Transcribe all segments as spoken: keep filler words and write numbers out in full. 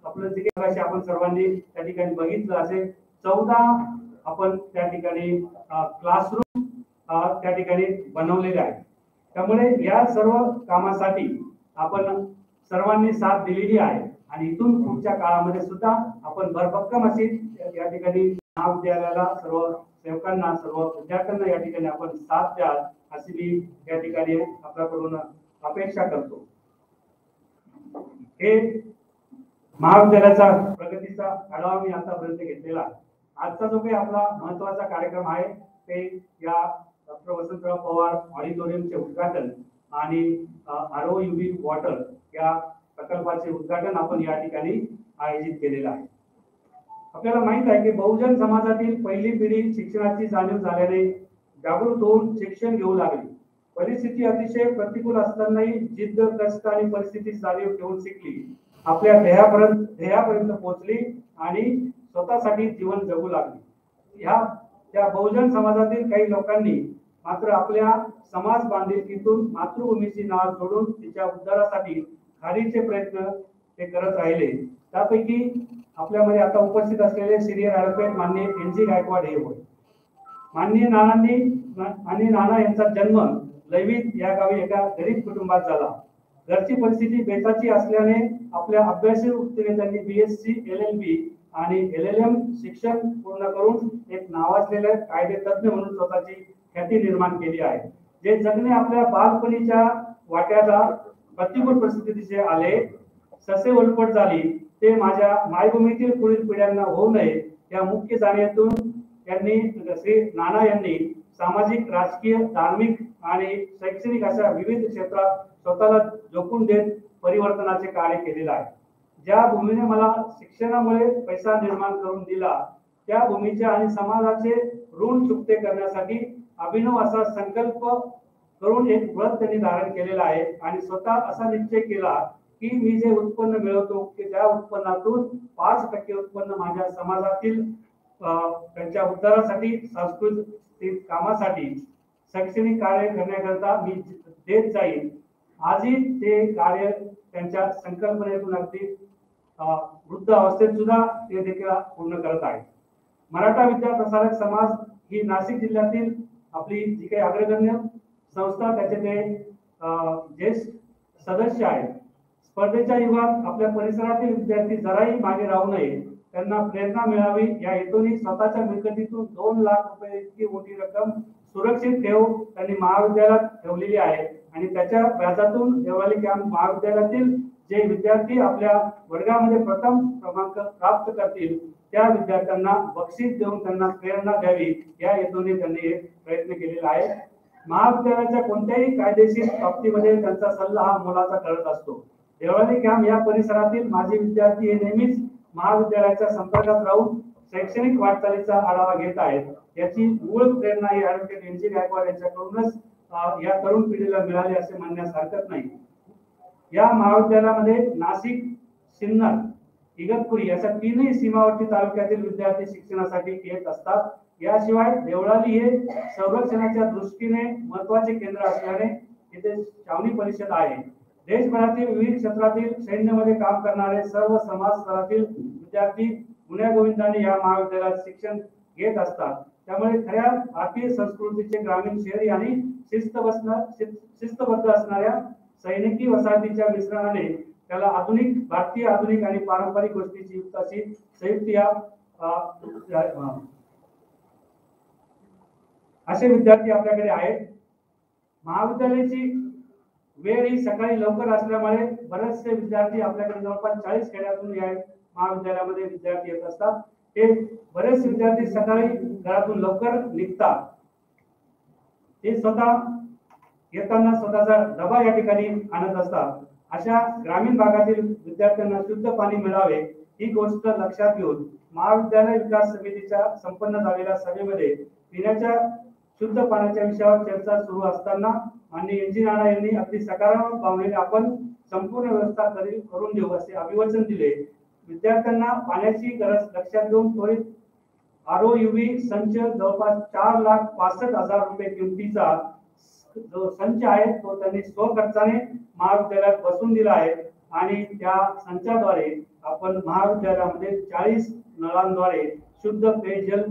आपलं जे काही आपण सर्वांनी त्या ठिकाणी बघितलं असेल, चौदा आपण त्या ठिकाणी क्लासरूम त्या ठिकाणी बनवलेले आहेत. त्यामुळे या सर्व कामासाठी आपण सर्वांनी साथ दिलेली आहे आणि इथून पुढच्या काळामध्ये सुद्धा आपण भरभक्कम अशी या ठिकाणी महाविद्यालयाला सर्व सेवकांना सर्व विद्यार्थ्यांना या ठिकाणी आपण साथ द्याल अशी मी या ठिकाणी आपल्याकडून अपेक्षा करतो. हे महाविद्यालयाचा प्रगतीचा आढावा मी आतापर्यंत घेतलेला आहे. आजचा जो काही आपला महत्त्वाचा कार्यक्रम आहे ते या डॉक्टर वसंतराव पवार ऑडिटोरियमचे उद्घाटन आणि आरओ युबी वॉटर या प्रकल्पाचे उद्घाटन आपण या ठिकाणी आयोजित केलेलं आहे. आपल्याला माहित आहे की बहुजन समाजातील पहिली पिढी शिक्षणाची जाणीव झाल्याने जागृत होऊन शिक्षण घेऊ लागली. परिस्थिती अतिशय प्रतिकूल असतानाही जिद्द, कष्ट आणि परिस्थिती जाणीव ठेवून शिकली. आपल्या ध्येयापर्यंत ध्येयापर्यंत पोहोचली आणि स्वतःसाठी जीवन जगू लागली. ह्या त्या बहुजन समाजातील काही लोकांनी मात्र आपल्या समाज बांधिलकीतून मातृभूमीची नाळ सोडून तिच्या उद्धारासाठी खारीचे प्रयत्न ते करत राहिले. त्यापैकी आपल्यामध्ये आता उपस्थित असलेले सिनियर ॲडव्होकेट माननीय एन जी गायकवाड हे होय. माननीय नानांनी आणि नाना यांचा जन्म लैवीत या गावी एका गरीब कुटुंबात झाला. घरची परिस्थिती बेताची असल्याने आपल्या अभ्यासी वृत्तीने त्यांनी B S C, L L B आणि एल एल एम शिक्षण पूर्ण करून एक नावाजलेले कायदे तज्ञ म्हणून स्वतःची ख्याती निर्माण केली आहे. जे जगणे आपल्या बालपणीच्या वाट्याला प्रतिकूल परिस्थितीचे आले, ससे उलपट झाली, ते माझ्या मायभूमीतील पुढील पिढ्यांना होऊ नये या मुख्य जाणीवेतून त्यांनी श्री नाना यांनी सामाजिक, राजकीय, धार्मिक आणि शैक्षणिक अशा विविध क्षेत्रात स्वतःला झोकून देत परिवर्तनाचे कार्य केलेले आहे. ज्या भूमीने मला शिक्षणामुळे पैसा निर्माण करून दिला त्या भूमीच्या आणि समाजाचे ऋण चुकते करण्यासाठी अभिनव असा संकल्प करून एक व्रत त्यांनी धारण केलेला आहे आणि स्वतः असा निश्चय केला की मी जे उत्पन्न मिळवतो की त्या उत्पन्नातून पाच टक्के उत्पन्न माझ्या समाजातील त्यांच्या उद्धारासाठी, सांस्कृतिक कामासाठी, शैक्षणिक कार्य करण्याकरता मी देत जाईल. आजही ते कार्य त्यांच्या संकल्पनेतून अगदी वृद्ध अवस्थेत सुद्धा ते देखील पूर्ण करत आहेत. मराठा विद्या प्रसारक समाज ही नाशिक जिल्ह्यातील आपली जी काही अग्रगण्य संस्था त्याचे ते ज्येष्ठ सदस्य आहेत. स्पर्धेच्या युगात आपल्या परिसरातील विद्यार्थी जराही मागे राहू नये, त्यांना प्रेरणा मिळावी या हेतूने स्वतःच्या मिळकतीतून दोन लाख रुपये इतकी मोठी रक्कम सुरक्षित ठेव त्यांनी महाविद्यालयात ठेवलेली आहे आणि त्याच्या व्याजातून देवळाली कॅम्प महाविद्यालयातील जे विद्यार्थी आपल्या वर्गामध्ये प्रथम क्रमांक प्राप्त करतील त्या विद्यार्थ्यांना बक्षीस देऊन त्यांना प्रेरणा द्यावी या हेतूने त्यांनी हे प्रयत्न केलेला आहे. महाविद्यालयाच्या कोणत्याही कायदेशीर बाबतीमध्ये त्यांचा सल्ला हा मोलाचा ठरत असतो. देवळाली कॅम्प या परिसरातील माजी विद्यार्थी हे नेहमीच महाविद्यालयाच्या संपर्कात राहून शैक्षणिक वाटचालीचा आढावा घेत आहेत. याची मूळ प्रेरणा ही ॲडव्होकेट एन जी गायकवाड यांच्याकडूनच या तरुण पिढीला मिळाली असे म्हणण्यास हरकत नाही. या महाविद्यालयामध्ये नाशिक, सिन्नर, इगतपुरी अशा तीनही सीमावर्ती तालुक्यातील विद्यार्थी शिक्षणासाठी येत असतात. याशिवाय देवळाली हे संरक्षणाच्या दृष्टीने महत्वाचे केंद्र असल्याने इथे छावणी परिषद आहे. देशभरातील विविध क्षेत्रातील सैन्यामध्ये काम करणारे सर्व समाज स्तरातील विद्यार्थी गुण्यागोविंदाने या महाविद्यालयात शिक्षण घेत असतात. त्यामुळे खऱ्या भारतीय संस्कृतीचे ग्रामीण, शहरी आणि शिस्तबद्ध शिस्तबद्ध असणाऱ्या सैनिकी वसाहतीच्या मिश्रणाने त्याला आधुनिक भारतीय आधुनिक आणि पारंपरिक गोष्टीची युक्त अशी संयुक्त या असे विद्यार्थी आपल्याकडे आहेत. महाविद्यालयाची वेळ ही सकाळी लवकर असल्यामुळे बरेचसे विद्यार्थी आपल्याकडे जवळपास चाळीस खेड्यातून या महाविद्यालयामध्ये विद्यार्थी येत असतात. ते बरेच विद्यार्थी सकाळी घरातून लवकर निघतात. ते स्वतः येताना स्वतःचा डबा या ठिकाणी आणत असतात. अशा ग्रामीण भागातील विद्यार्थ्यांना शुद्ध पाणी मिळावे ही गोष्ट लक्षात घेऊन महाविद्यालय विकास समितीच्या संपन्न झालेल्या सभेमध्ये पिण्याच्या शुद्ध पाण्याच्या विषयावर चर्चा सुरू असताना माननीय एन जी नाना यांनी अगदी सकारात्मक भावनेने आपण संपूर्ण व्यवस्था करून देऊ असे अभिवचन दिले. विद्यार्थ्यांना पाण्याची गरज लक्षात घेऊन त्वरित आरओ युवी संच जवळपास चार लाख पासष्ट हजार रुपये किमतीचा जो संच आहे तो त्यांनी स्वखर्चाने महाविद्यालयात बसून दिला आहे. आणि त्या संचाद्वारे आपण महाविद्यालयामध्ये चाळीस नळांद्वारे शुद्ध पेयजल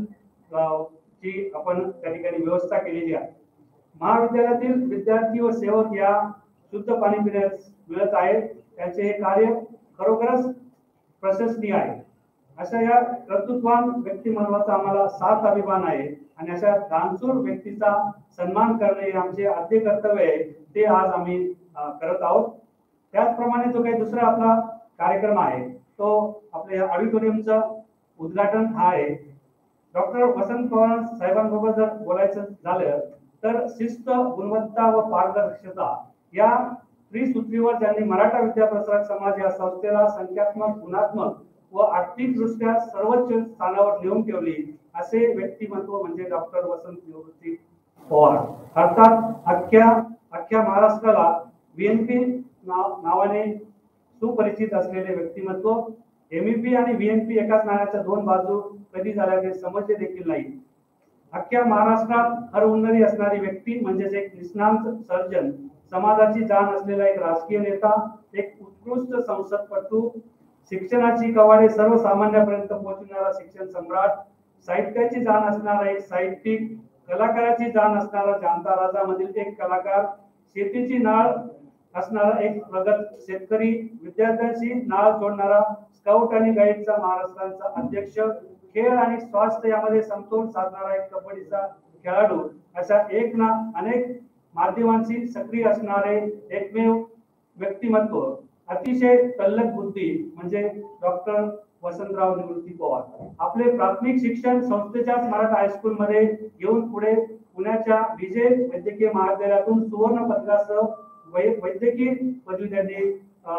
ची आपण त्या ठिकाणी व्यवस्था केलेली आहे. महाविद्यालयातील विद्यार्थी व सेवक या शुद्ध पाणी पिण्यास मिळत आहे, त्यांचे हे कार्य खरोखरच प्रशंसनीय आहे. अशा या कर्तृत्वान व्यक्तिमत्वाचा आम्हाला साथ अभिमान आहे आणि अशा दानशूर व्यक्तीचा सन्मान करणे हे आमचे आद्य कर्तव्य आहे, ते आज आम्ही करत आहोत. त्याचप्रमाणे जो काही दुसरा आपला कार्यक्रम आहे तो आपल्या ऑडिटोरियमचं उद्घाटन हा आहे. डॉक्टर वसंत पवार साहेबांबरोबर जर बोलायचं झालं तर शिस्त, गुणवत्ता व पारदर्शकता या त्रिसूत्रीवर ज्यांनी मराठा विद्याप्रसारक समाज या संस्थेला संख्यात्मक, गुणात्मक व आर्थिक दृष्ट्या सर्वोच्च स्थानावर नेऊन ठेवली असे व्यक्तिमत्व म्हणजे डॉक्टर वसंत निवृत्ती पवार. अर्थात अख्ख्या अख्ख्या महाराष्ट्राला व्हीएनपी नावाने सुपरिचित असलेले व्यक्तिमत्व. एमईपी आणि व्हीएनपी एकाच नाण्याच्या दोन बाजू कधी झाल्याचे समजले देखील नाही. अख्ख्या महाराष्ट्रात हरहुन्नरी असणारी व्यक्ती म्हणजेच एक निष्णात सर्जन, समाजाची जाण असलेला एक राजकीय नेता, एक उत्कृष्ट संसदपटू, शिक्षणाची कवाडे सर्वसामान्यांपर्यंत पोहोचवणारा शिक्षण सम्राट, साहित्याची जाण असणारा एक साहित्यिक, कलाकाराची जाण असणारा जाणता राजा मधील एक कलाकार, शेतीची नाळ असणारा एक प्रगत शेतकरी, विद्यार्थ्यांशी नाळ जोडणारा स्काउट आणि गाईडचा महाराष्ट्राचा अध्यक्ष, खेळ आणि स्वास्थ्य यामध्ये समतोल साधणारा एक कबड्डीचा खेळाडू, अशा एक ना अनेक माध्यमांशी सक्रिय असणारे एकमेव व्यक्तिमत्व, अतिशय तल्लख बुद्धी म्हणजे डॉक्टर वसंतराव निवृत्ती पवार. आपले प्राथमिक शिक्षण संस्थेच्याच मराठा हायस्कूल मध्ये येऊन पुढे पुण्याच्या विजय वैद्यकीय महाविद्यालयातून सुवर्ण पदकासह वैद्यकीय पदवी त्यांनी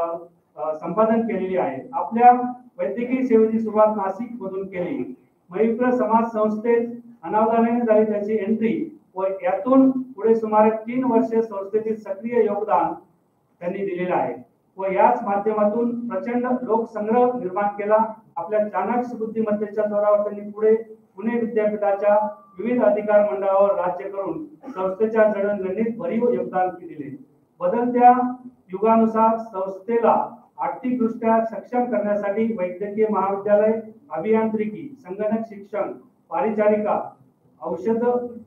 संपादन केलेली आहे. आपल्या वैद्यकीय सेवेची सुरुवात नाशिक मधून केली. मयूर समाज संस्थेत अनावधानाने झाली त्याची एंट्री व यातून पुढे सुमारे तीन वर्षे संस्थेचे सक्रिय योगदान त्यांनी दिलेले आहे व याच माध्यमातून प्रचंड लोकसंग्रह निर्माण केला. आपल्या चाणक्य बुद्धिमत्तेच्या जोरावर त्यांनी पुढे पुणे विद्यापीठाच्या विविध अधिकार मंडळावर राज्य करून संस्थेच्या जडणघडणीत भरीव योगदान दिले. बदलत्या युगानुसार संस्थेला आर्थिक दृष्ट्या सक्षम करण्यासाठी वैद्यकीय महाविद्यालय, अभियांत्रिकी, संगणक शिक्षण, परिचारिका, औषध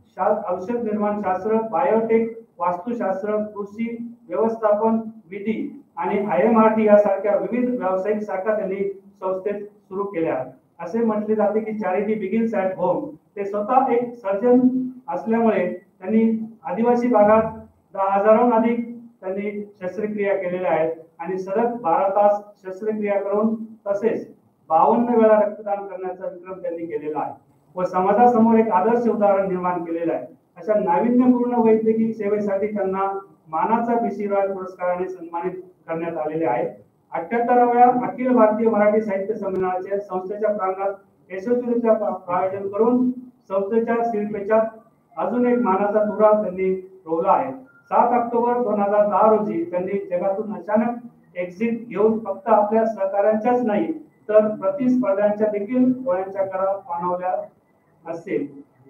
औषध निर्माण शास्त्र, बायोटेक, वास्तुशास्त्र, कृषी व्यवस्थापन, विधी आणि आय एम आर टी यासारख्या विविध व्यावसायिक शाखा त्यांनी संस्थेत सुरू केल्या. असे म्हटले जाते की चॅरिटी बिगिन्स ॲट होम. ते स्वतः एक सर्जन असल्यामुळे त्यांनी आदिवासी भागात दहा हजारांहून अधिक त्यांनी शस्त्रक्रिया केलेल्या आहेत आणि सलग बारा तास शस्त्रक्रिया करून तसेच बावन्न वेळा रक्तदान करण्याचा विक्रम त्यांनी केलेला आहे व समाजासमोर एक आदर्श उदाहरण निर्माण केलेलं आहे. अशा नाविन्यपूर्ण वैद्यकीय सेवेसाठी त्यांना मानाचा बी सी रॉय पुरस्काराने सन्मानित करण्यात आलेले आहे. अठ्ठ्याहत्तराव्या अखिल भारतीय मराठी साहित्य संमेलनाचे संस्थेच्या प्रांगणात यशस्वीरित्या आयोजन करून संस्थेच्या शिल्पेच्यात अजून एक मानाचा तुरा त्यांनी रोवला आहे. सात ऑक्टोबर दोन हजार दहा रोजी त्यांनी जगातून अचानक एक्झिट घेऊन फक्त आपल्या सहकार्यांच्याच नाही तर प्रतिस्पर्ध्यांच्या देखील डोळ्यांच्या करा पाणवल्या असेल.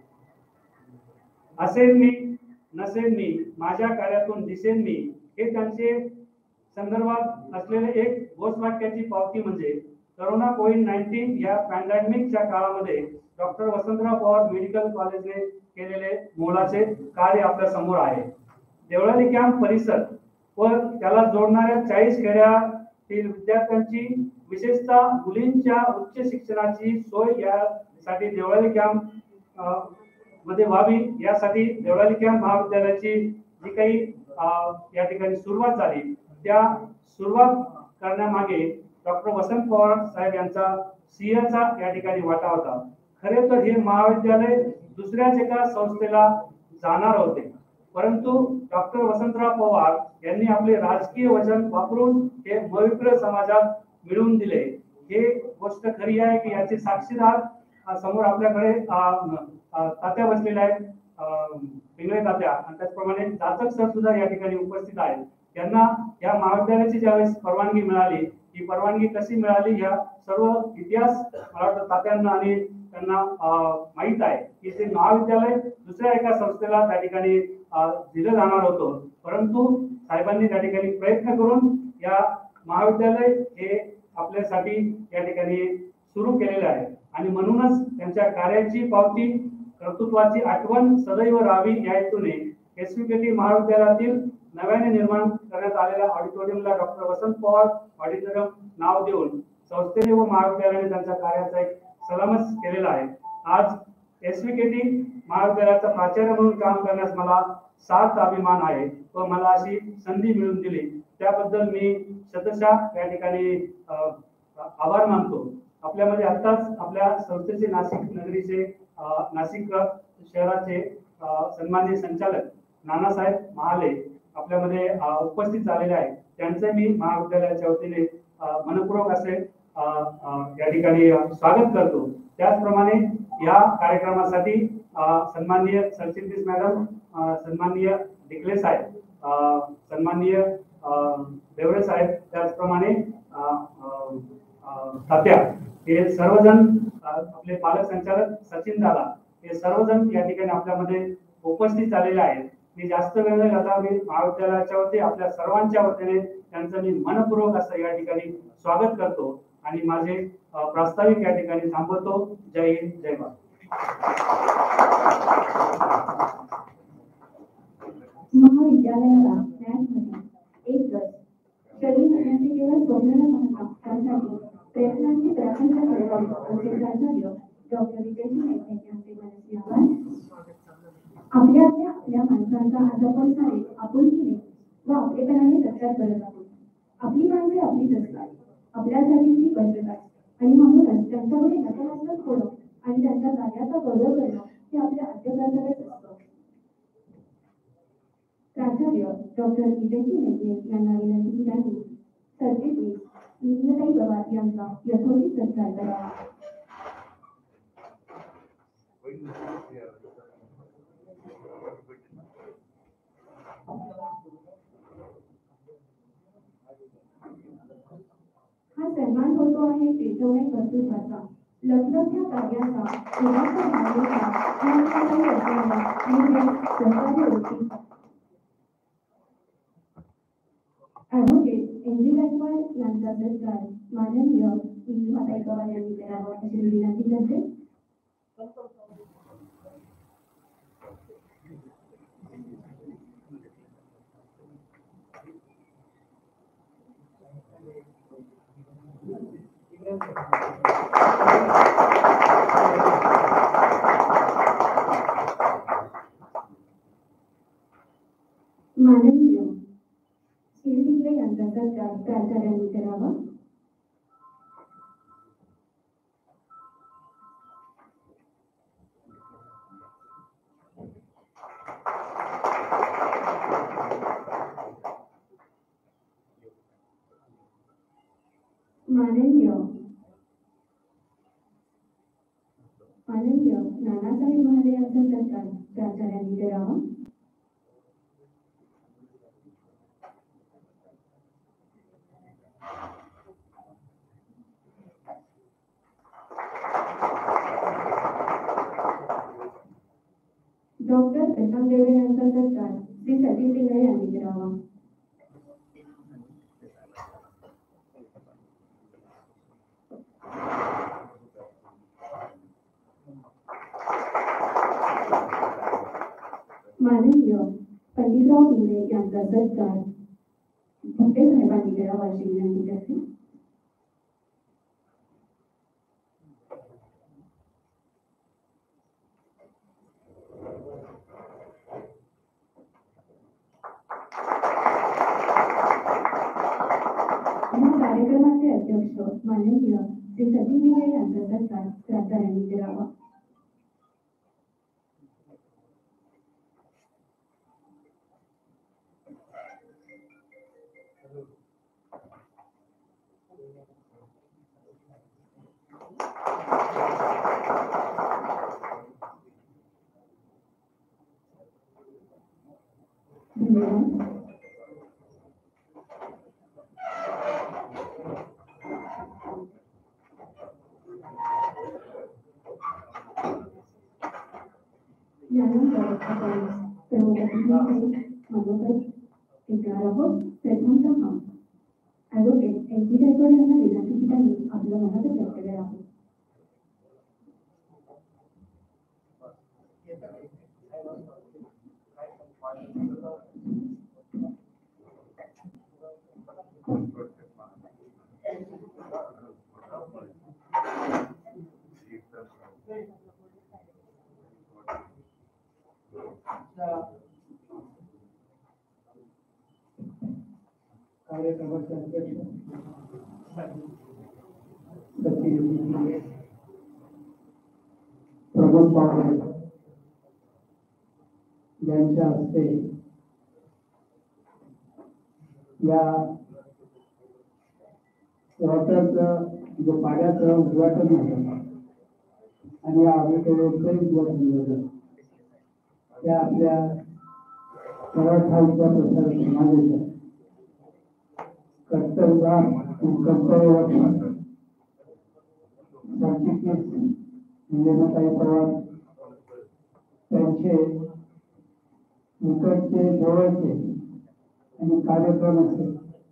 असेल मी नसेल मी, माझ्या कार्यातून दिसेल मी, हे त्यांचे संदर्भात असलेले एक घोषवाक्याची पावती म्हणजे करोना कोविड नाईन्टीन या पॅन्डेमिकच्या काळामध्ये डॉक्टर वसंतराव पवार मेडिकल कॉलेजने केलेले मोलाचे कार्य आपल्या समोर आहे. देवळाली कॅम्प परिसर व त्याला जोडणाऱ्या चाळीस खेड्यातील विद्यार्थ्यांची विशेषतः मुलींच्या उच्च शिक्षणाची सोय यासाठी देवळाली कॅम्प मध्ये व्हावी यासाठी देवळाली कॅम्प महाविद्यालयाची जी काही या ठिकाणी सुरुवात झाली त्या सुरुवात करण्यामागे डॉक्टर वसंत पवार साहेब यांचा सिंहचा या ठिकाणी वाटा होता. खरे तर हे महाविद्यालय दुसऱ्याच एका संस्थेला जाणार होते, परंतु डॉक्टर वसंतराव पवार यांनी आपले राजकीय वचन वापरून हे मविप्र समाजात मिळवून दिले. हे गोष्ट खरी आहे की याचे साक्षीदार समोर आपल्याकडे तात्या बसलेल्या आहेत, पिंगळे तात्या, आणि त्याचप्रमाणे जाचक सर सुद्धा या ठिकाणी उपस्थित आहेत. त्यांना या महाविद्यालयाची ज्यावेळेस परवानगी मिळाली, ही परवानगी कशी मिळाली या सर्व इतिहास मला वाटतं तात्यांना आणि त्यांना माहित आहे की ते महाविद्यालय दुसऱ्या एका संस्थेला त्या ठिकाणी दिलं जाणार होतं, परंतु साहेबांनी त्या ठिकाणी प्रयत्न करून या महाविद्यालय हे आपल्यासाठी या ठिकाणी सुरू केलेलं आहे आणि म्हणूनच त्यांच्या कार्याची पावती कर्तृत्वाची आठवण सदैव राहावी या हेतूने एसव्हीकेटी महाविद्यालयातील नव्याने निर्माण करण्यात आलेल्या ऑडिटोरियमला डॉक्टर वसंत पवार ऑडिटोरियम नाव देऊन संस्थेने व महाविद्यालयाने त्यांच्या कार्याचा एक सलामच केलेला आहे. आज एसव्हीकेटी महाविद्यालयाचा प्राचार्य म्हणून काम करण्यास मला सार्थ अभिमान आहे व मला अशी संधी मिळून दिली त्याबद्दल मी शतशः या ठिकाणी आभार मानतो. आपल्यामध्ये आत्ताच आपल्या संस्थेचे नाशिक नगरीचे नाशिक शहराचे सन्माननीय संचालक नानासाहेब महाले आपल्यामध्ये उपस्थित झालेले आहेत. त्यांचे मी महाविद्यालयाच्या वतीने मनपूर्वक असे या ठिकाणी स्वागत करतो. त्याचप्रमाणे या कार्यक्रमासाठी सन्माननीय सरचिटणीस मॅडम, सन्माननीय डिकले साहेब, सन्माननीय देवरे साहेब, त्याचप्रमाणे तात्या हे सर्वजण, आपले पालक संचालक सचिन दादा हे सर्वजण या ठिकाणी आपल्यामध्ये उपस्थित झालेले आहेत. मी जास्त वेळ न घालता मी महाविद्यालयाच्या वतीने आपल्या सर्वांच्या वतीने त्यांचं मी मनपूर्वक असं या ठिकाणी स्वागत करतो आणि माझे प्रास्ताविक या ठिकाणी थांबवतो. जय हिंद, जय भारत. महाविद्यालयाला एक वर्ष शरीर होण्याचे केवळ स्वप्न नव्हता, त्यासाठी प्रयत्नांची प्रशंसा करत आमचे प्राचार्य डॉक्टर विजयजी मेघे यांचे मनस्वी आभार. आपल्या आपल्या आपल्या माणसांचा आज आपण सारे आपुलकीने व आपलेपणाने सत्कार करत आहोत. आपली माणसे आपलीच असतात, आपल्यासाठी ती बनतात आणि म्हणूनच त्यांच्याकडे नकारात्मक होणं आणि त्यांच्या कार्याचा गौरव करणं हे आपल्या अध्यक्षांकडेच असतं. प्राचार्य डॉक्टर विजयजी मेघे यांना विनंती केली आहे सरचिटणीस नीलताई पवार यांचा यथोचित सत्कार करावा. हा सन्मान होतो आहे पेटवणे कर्तृत्वाचा, लखलखत्या कार्याचा, उदात्त भावनेचा आणि सहकार्य वृत्तीचा. ॲडव्होकेट एन जी गायकवाड यांचा सत्कार माननीय नीलिमाताई पवार यांनी करावा अशी विनंती करते. माननीय श्री यांचा सत्कार प्राचार्यांनी करावा. माननीय माननीय नानासाहेब महाले यांचा सत्कार प्राचार्यांनी करावा. डॉक्टर प्रशांत देवरे यांचा सत्कार श्री सचिन पिंगळे यांनी करावा. माननीय पंडितराव पिंगळे यांचा सत्कार भट्टे साहेबांनी करावा अशी विनंती करते. कार्यक्रमाचे अध्यक्ष माननीय श्री सचिन पिंगळे यांचा सत्कार प्राचार्यांनी करावा. धन्यवाद. यानंतर आपण सर्व मनोगत ऐकणार आहोत. प्रथमतः ॲडव्होकेट एस डी गायकवाड यांना देण्यासाठी त्यांनी आपलं मनाचं व्यक्त केलं आहे. कार्यक्रमाचे अध्यक्ष प्रमोद पावरे यांच्या हस्ते या वॉटरचं जो पाण्याचं उद्घाटन झालं आणि या ऑडिटोरियमचं उद्घाटन झालं त्या आपल्या मराठवाड्याच्या प्रसार समाजाच्या कर्तव्य कर्तव्य सरचिटणीस निलेमाताई पवार त्यांचे निकटचे जवळचे आणि कार्यक्रम असेल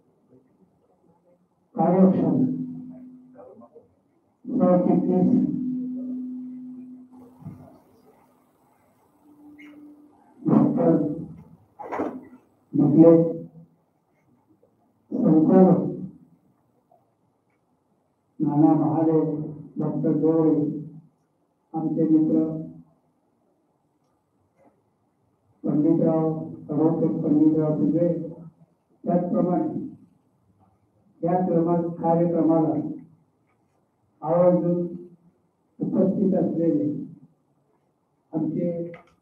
कार्यक्षम सरचिटणीस डॉक्टर म्हटले संचालक नाना महाले डॉक्टर डोळे आमचे मित्र पंडितराव अडवकर पंडितराव तुझे त्याचप्रमाणे या क्रमात कार्यक्रमाला आवर्जून उपस्थित असलेले आमचे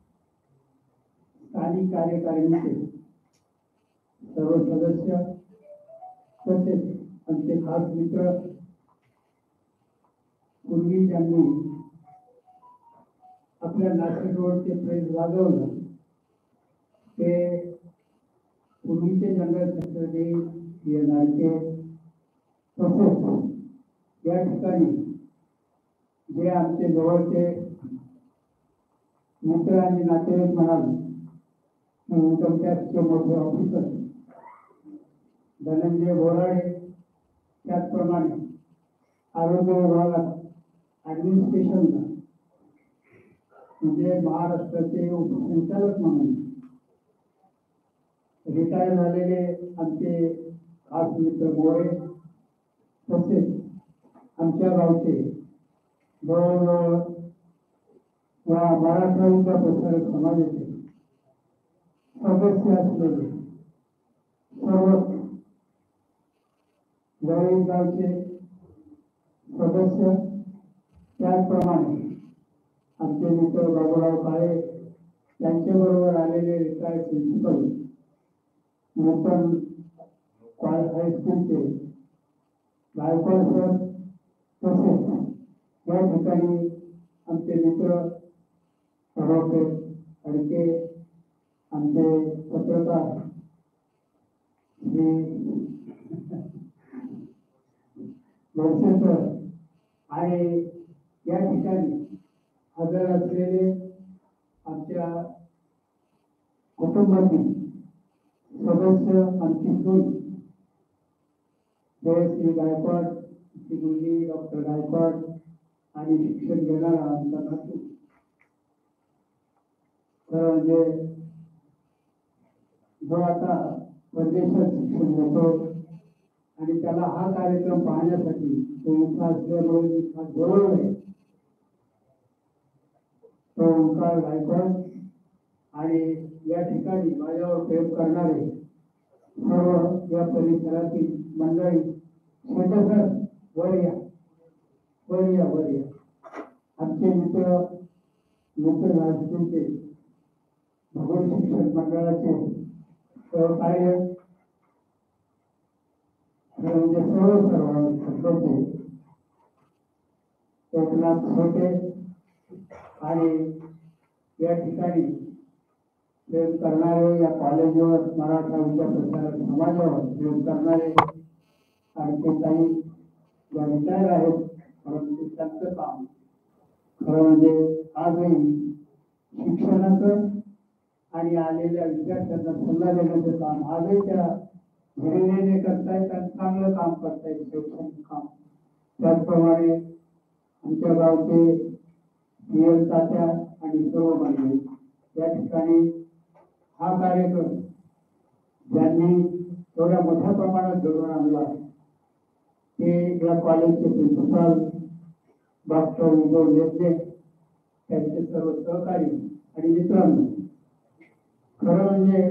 स्थानिक कार्यकारिणीचे सर्व सदस्य तसेच आमचे खास मित्र पूर्वी ज्यांनी आपल्या नाशिक रोडचे प्रेस वाजवलं ते पूर्वीचे जनरल सेक्रेटरी येणारचे तसेच या ठिकाणी जे आमचे जवळचे मित्र आणि नातेवाईक म्हणाल इन्कम टॅक्सचे मोठे ऑफिसर धनंजय बोराडे त्याचप्रमाणे आरोग्य विभागात ऍडमिनिस्ट्रेशनला म्हणजे महाराष्ट्राचे उपसंचालक म्हणून रिटायर झालेले आमचे खास मित्र मोरे तसेच आमच्या गावचे जवळजवळ या मराठवाड्याच्या प्रसारक समाजाचे सदस्य असलेले सर्व जवळील गावचे सदस्य त्याचप्रमाणे आमचे मित्र बाबूराव काळे यांच्याबरोबर आलेले रिटायर्ड प्रिन्सिपल नूतन हायस्कूलचे गायकवाड सर तसेच या ठिकाणी आमचे मित्र सरोटे अडके आमचे पत्रकार श्री सर आणि या ठिकाणी हजर असलेले आमच्या कुटुंबातील सदस्य आमची सून जयश्री गायकवाड ची मुलगी डॉक्टर गायकवाड आणि शिक्षण घेणारा आमचा नातू खरं म्हणजे जो आता परदेशात शिक्षण घेतो आणि त्याला हा कार्यक्रम पाहण्यासाठी तो इच्छा असल्यामुळे इच्छा जवळ आहे तो ओंकार गायकवाड आणि या ठिकाणी माझ्यावर प्रेम करणारे सर्व या परिसरातील मंडळी शेतसर वर या वर या वर या आमचे मित्र मित्र राजकीयचे भगवत शिक्षण मंडळाचे सहकार्य म्हणजे सर्व सर्व सदस्य एकनाथ सोटे आणि या ठिकाणी प्रेम करणारे या कॉलेजवर मराठा विद्या प्रसारक समाजावर प्रेम करणारे आणखी काही ज्या रिटायर आहेत परंतु त्यांचं काम खरं म्हणजे आजही शिक्षणाचं आणि आलेल्या विद्यार्थ्यांना सल्ला देण्याचं काम आजही त्या धैर्याने करतायत आणि चांगलं काम करतायत शैक्षणिक काम. त्याचप्रमाणे आमच्या गावचे पीएल तात्या आणि सर्व मंडळी या ठिकाणी हा कार्यक्रम ज्यांनी एवढ्या मोठ्या प्रमाणात घडवून आणला ते या कॉलेजचे प्रिन्सिपाल डॉक्टर उदय लेपले, त्यांचे सर्व सहकारी आणि मित्रांनो. खरं म्हणजे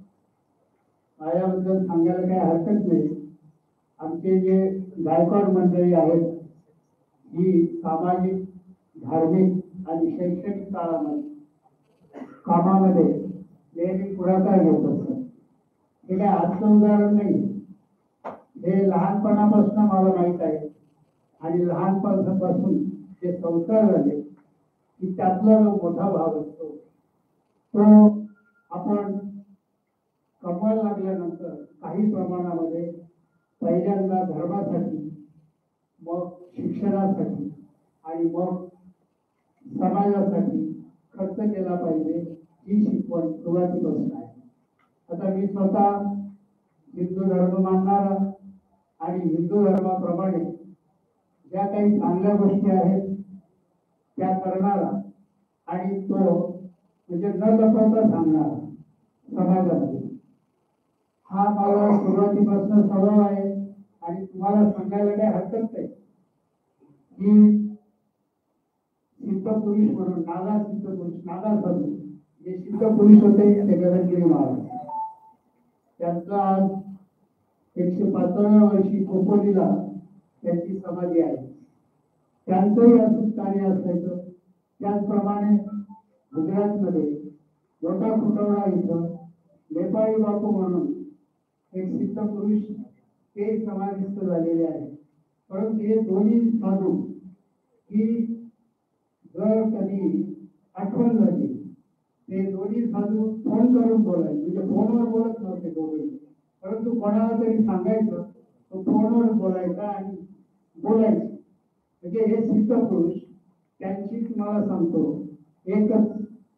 माझ्याबद्दल सांगायला काही हरकत नाही. आमचे जे गायकवाड मंडळी आहेत ही सामाजिक, धार्मिक आणि शैक्षणिक काळामध्ये कामामध्ये नेहमी पुढाकार घेत असतात. हे काय आजचं उदाहरण नाही, हे लहानपणापासून मला माहित आहे. आणि लहानपणापासून जे संस्कार झाले की त्यातला जो मोठा भाग असतो तो आपण कमवायला लागल्यानंतर काही प्रमाणामध्ये पहिल्यांदा धर्मासाठी, मग शिक्षणासाठी आणि मग समाजासाठी खर्च केला पाहिजे, ही शिकवण सुरुवातीपासून आहे. आता मी स्वतः हिंदू धर्म मानणारा आणि हिंदू धर्माप्रमाणे ज्या काही चांगल्या गोष्टी आहेत त्या करणारा आणि तो म्हणजे न लपवता सांगणारा समाजामध्ये, हा मला सुरुवातीपासून स्वभाव आहे. आणि तुम्हाला सांगायला काही हरकत नाही की सिद्ध पुरुष म्हणून नाना सिद्ध पुरुष नाना साधू जे सिद्ध पुरुष होते ते गगनगिरी महाराज, त्यांचं आज एकशे पाचव्या वर्षी खोपोलीला त्यांची समाधी आहे. त्यांचंही असंच कार्य असायचं. त्याचप्रमाणे गुजरातमध्ये मोठा खुटवडा इथं नेपाळी बापू म्हणून एक सिद्ध पुरुष ते समाधिस्थ झालेले आहे. परंतु हे दोन्ही साधू की जर कधी आठवण झाली ते दोन्ही साधू फोन करून बोलायचे. म्हणजे फोनवर बोलत नव्हते दोघे, परंतु कोणाला तरी सांगायचं तो फोनवर बोलायचा आणि बोलायचे. म्हणजे हे सिद्ध पुरुष त्यांची तुम्हाला सांगतो एकच,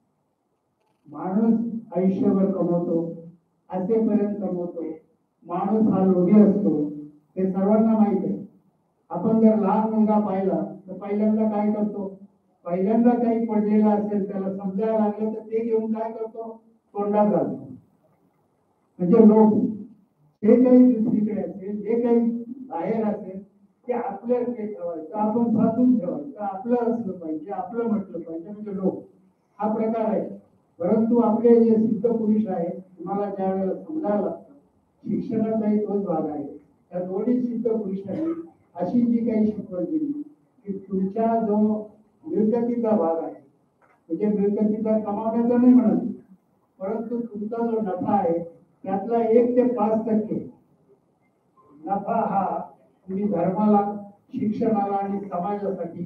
माणूस आयुष्यभर कमवतो, असेपर्यंत कमवतो. माणूस हा लोभी असतो, हे सर्वांना माहित आहे. आपण जर लहान मुलगा पाहिला तर पहिल्यांदा काय करतो, पहिल्यांदा काही पडलेलं असेल त्याला समजायला लागलं तर ते घेऊन काय करतो, तोंडात घालतो. म्हणजे लोभ. जे काही दुसरीकडे असेल, जे काही बाहेर असेल ते आपल्याकडे ठेवायचं, आपण साचून ठेवायचं, आपलं असलं पाहिजे, आपलं म्हटलं पाहिजे, म्हणजे लोभ हा प्रकार आहे. परंतु आपले जे सिद्ध पुरुष आहेत तुम्हाला ज्या वेळेला समजायला लागतं, शिक्षणाचाही तोच भाग आहे. त्या दोन्ही सिद्ध पुरुषांनी अशी जी काही शिकवण दिली की तुमच्या जो मिळकतीचा भाग आहे, म्हणजे मिळकतीचा कमावण्याचा नाही म्हणत, परंतु तुमचा जो नफा आहे त्यातला एक ते पाच टक्के नफा हा तुम्ही धर्माला, शिक्षणाला आणि समाजासाठी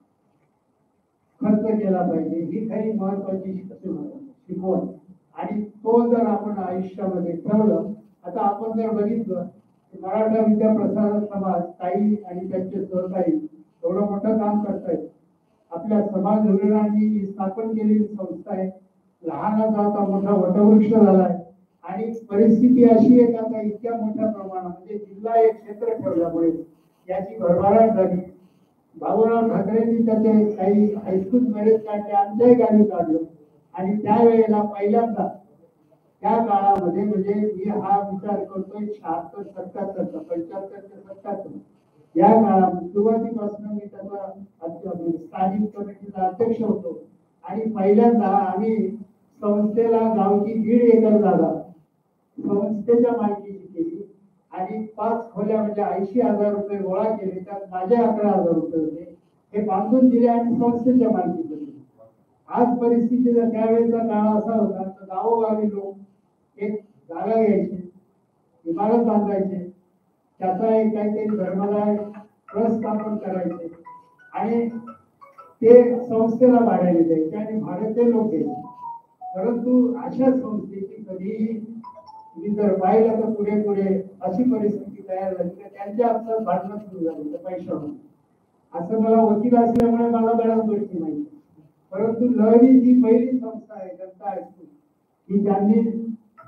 खर्च केला पाहिजे. ही काही महत्वाची शिकवण. आणि तो जर आपण आयुष्यामध्ये ठेवलं, आता आपण जर बघितलं मराठा विद्या प्रसारक समाज ताई आणि त्यांचे सहकारी एवढं मोठं काम करतायत. आपल्या समाज धोरणांनी स्थापन केलेली संस्था आहे. लहानाचा आता मोठा वटवृक्ष झालाय. आणि परिस्थिती अशी आहे का आता इतक्या मोठ्या प्रमाणात म्हणजे जिल्हा एक क्षेत्र ठेवल्यामुळे याची भरभराट झाली. बाबूराव ठाकरेंनी त्याचे काही हायस्कूल मेळेत काढले, आमच्याही गावी काढलं. आणि त्यावेळेला पहिल्यांदा त्या काळामध्ये म्हणजे मी हा विचार करतोय शहात्तर सत्याहत्तरचा पंच्याहत्तर ते सत्याहत्तर या काळात सुरुवातीपासून मी त्याचा स्थानिक कमिटीचा अध्यक्ष होतो. आणि पहिल्यांदा आम्ही संस्थेला गावची दीड एकर जागा संस्थेच्या मालकीची केली आणि पाच खोल्या म्हणजे ऐंशी हजार रुपये गोळा केले. त्यात माझे अकरा हजार रुपये होते, हे बांधून दिले आणि संस्थेच्या मालकीचे दिले. आज परिस्थितीचा त्यावेळेचा काळ असा होता तर गावोगावी लोक एक जागा घ्यायची, इमारत बांधायचे, त्याचा एक काहीतरी धर्मदाय ट्रस्ट स्थापन करायचे आणि ते संस्थेला भाड्याने द्यायचे आणि भाडे ते लोक घ्यायचे. परंतु अशा संस्थेची कधीही मी जर पाहिलं तर पुढे पुढे अशी परिस्थिती तयार झाली तर त्यांच्या आमचं भांडणं सुरू झालं त्या पैशावर. असं मला वकील असल्यामुळे मला बऱ्याच गोष्टी माहिती. परंतु लहरी जी पहिली संस्था आहे जनता हायस्कूल ही ज्यांनी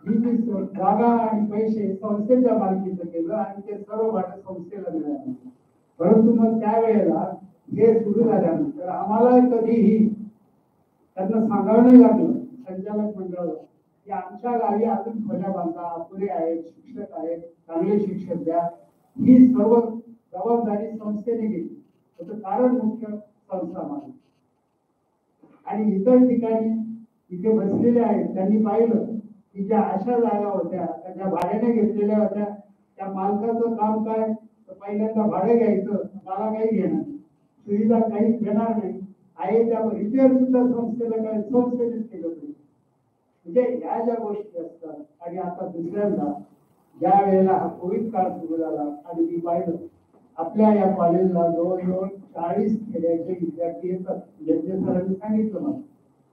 ही जी स- जागा आणि पैसे संस्थेच्या मालकीचं केलं आणि ते सर्व भाडं संस्थेला मिळालं. परंतु मग त्यावेळेला हे सुरू झाल्यानंतर आम्हाला कधीही त्यांना सांगावं नाही लागलं संचालक मंडळाला की आमच्या गावी अजून खोल्या बांधा, अपुरे आहेत, शिक्षक आहेत, चांगले शिक्षक द्या. ही सर्व जबाबदारी संस्थेने घेतली. त्याचं कारण मुख्य संस्था मालक आणि इतर ठिकाणी इथे बसलेले आहेत त्यांनी पाहिलं की ज्या अशा जागा होत्या त्या भाड्याने घेतलेल्या होत्या त्या मालकाचं काम काय तर पहिल्यांदा भाडं घ्यायचं, मला काही घेणार सुविधा काही घेणार नाही आहे त्या रिपेअर सुद्धा संस्थेला काय संस्थेनेच केलं पाहिजे. म्हणजे या ज्या गोष्टी असतात आणि आता दुसऱ्यांदा ज्या वेळेला हा कोविड काळ सुरू झाला आणि मी पाहिलं आपल्या या कॉलेजला जवळजवळ चाळीस खेड्याचे विद्यार्थी येतात. जयंत सरांनी सांगितलं मला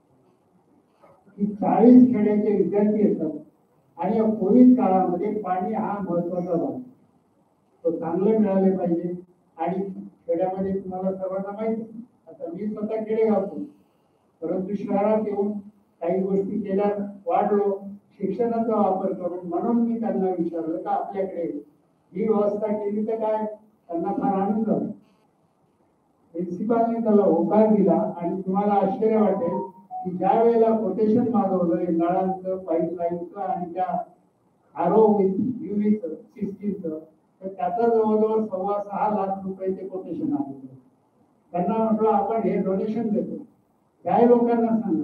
की चाळीस खेड्याचे विद्यार्थी येतात आणि या कोविड काळामध्ये पाणी हा महत्वाचा भाग तो चांगले मिळाले पाहिजे. आणि खेड्यामध्ये तुम्हाला सर्वांना माहिती आता मी स्वतः खेडेगावतो परंतु शहरात येऊन काही गोष्टी केल्या वाढलो शिक्षणाचा वापर करून म्हणून मी त्यांना विचारलं का आपल्याकडे ही व्यवस्था केली तर काय त्यांना फार आनंद झाला. प्रिन्सिपालने त्याला होकार दिला आणि तुम्हाला आश्चर्य वाटेल की ज्या वेळेला कोटेशन मागवलं नळांचं पाईपलाईनचं आणि त्या आरो युव्हीचं सिस्टीमचं तर त्याचा जवळजवळ सव्वा सहा लाख रुपयाचे कोटेशन आले. त्यांना म्हटलं आपण हे डोनेशन देतो त्या लोकांना सांगा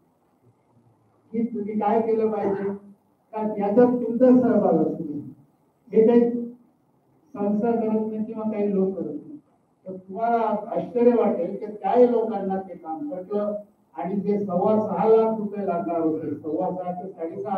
की तुम्ही काय केलं पाहिजे का याच्यात तुमचा सहभाग असतो. हे काही संस्था करत नाही किंवा काही लोक करत नाही तर तुम्हाला आश्चर्य वाटेल की त्याही लोकांना ते काम पटलं आणि जे सव्वा सहा लाख रुपये लागणार होते सव्वा सहा ते साडेसहा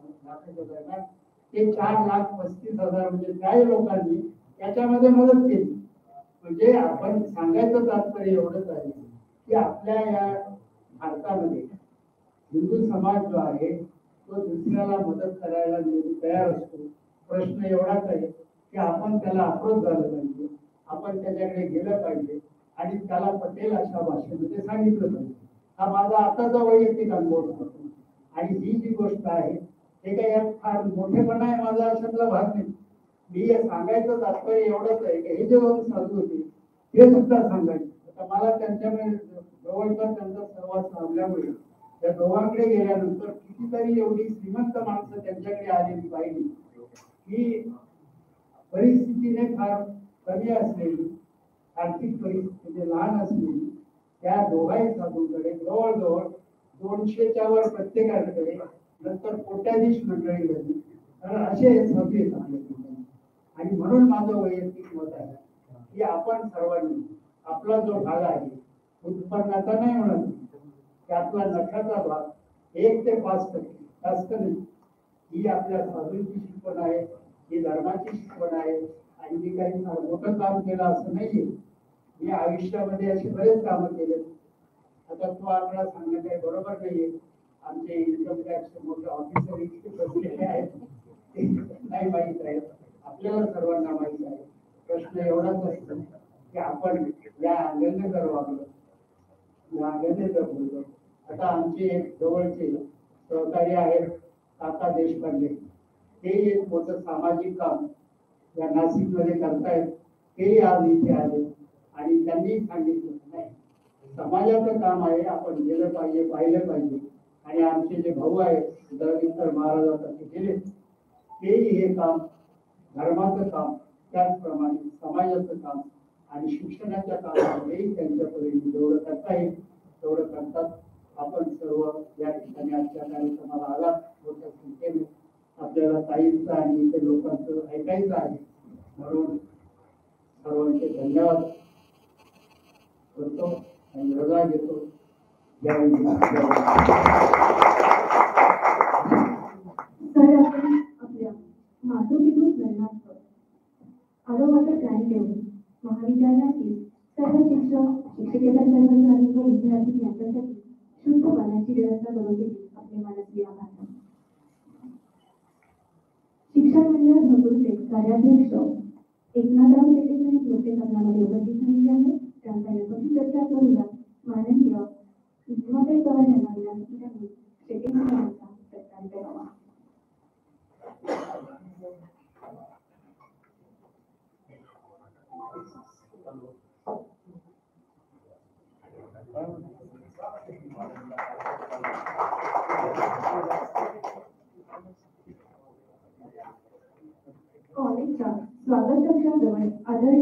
लाख ते चार लाख पस्तीस हजार म्हणजे त्याही लोकांनी त्याच्यामध्ये मदत केली. म्हणजे आपण सांगायचं तात्पर्य एवढंच आहे की आपल्या या भारतामध्ये हिंदू समाज जो आहे तो दुसऱ्याला मदत करायला नेहमी तयार असतो. प्रश्न एवढाच आहे की आपण त्याला अप्रोच झालं पाहिजे, आपण त्याच्याकडे गेलं पाहिजे आणि त्याला पटेल अशा भाषेमध्ये सांगितलं पाहिजे. हा माझा आताचा वैयक्तिक अनुभव होतो. आणि ही जी गोष्ट आहे हे काही यात फार मोठेपणा आहे माझा अशातला भाग नाही. मी हे सांगायचं तात्पर्य एवढंच आहे की हे जे दोन साधू होते ते सुद्धा सांगायचे. आता मला त्यांच्याकडे जवळचा त्यांचा सहवास लाभल्यामुळे त्या दोघांकडे गेल्यानंतर कितीतरी एवढी श्रीमंत माणसं त्यांच्याकडे आलेली पाहिली की परिस्थितीने फार कमी असलेली आर्थिक परिस्थिती लहान असलेली त्या दोघाही साधूंकडे जवळजवळ दोनशेच्या वर प्रत्येकाकडे नंतर कोट्याधीश मंडळी झाली. तर असे हे साधू आहेत आपल्या ठिकाणी. आणि म्हणून माझं वैयक्तिक मत आहे की आपण सर्वांनी आपला जो भाग आहे उत्पन्नाचा नाही म्हणत त्यातला नफ्याचा भाग एक ते पाच टक्के जास्त नाही ही आपल्या साधूंची शिकवण आहे, ही धर्माची शिकवण आहे. आणि मी काही मोठं काम केलं असं नाहीये. मी आयुष्यामध्ये असे बरेच कामं केले. आता तो आकडा सांगणं काही बरोबर नाहीये. आमचे इन्कम टॅक्स मोठे ऑफिसर इतके बसलेले आहेत ते नाही माहीत आहे. आपल्याला सर्वांना माहीत आहे. प्रश्न एवढाच असतो की आपण या अंगाने जर वागलो या अंगाने जर बोललो. आता आमचे एक जवळचे सहकारी आहेत काका देशपांडे ते एक मोठं सामाजिक काम या नाशिक मध्ये करतायत. तेही आज इथे आले आणि त्यांनी सांगितलं नाही समाजाचं काम आहे आपण गेलं पाहिजे पाहिलं पाहिजे. आणि आमचे जे भाऊ आहेत दळवीकर महाराजांचे गेले तेही हे काम धर्माचं काम त्याचप्रमाणे समाजाचं काम आणि शिक्षणाच्या कामामध्येही त्यांच्याकडे जेवढं करता येईल तेवढं करतात. आपण सर्व या ठिकाणी आजच्या कार्यक्रमाला आला मोठ्या संख्येने आपल्याला ताईंचं आणि इतर लोकांचं ऐकायचं आहे म्हणून सर्वांचे धन्यवाद करतो आणि रजा घेतो. सर आपण आपल्या मातृभूमीतून प्रेरणास्पद आरोग्याचा प्लॅन देऊन महाविद्यालयातील सर्व शिक्षक शिक्षकेतर कर्मचारी व विद्यार्थी यांच्यासाठी शुद्ध पाण्याची व्यवस्था करून दिली आपले मानसीय आभार. शिक्षण मंडळ भरपूरचे कार्याध्यक्ष एकनाथराव शेटे यांनी लोकसंवादामध्ये उपस्थित झालेले आहेत. त्यांचा योग्य चर्चा करूया. माननीय हिमते पवार यांना विनंती त्यांनी शेटे यांचा सत्कार करावा.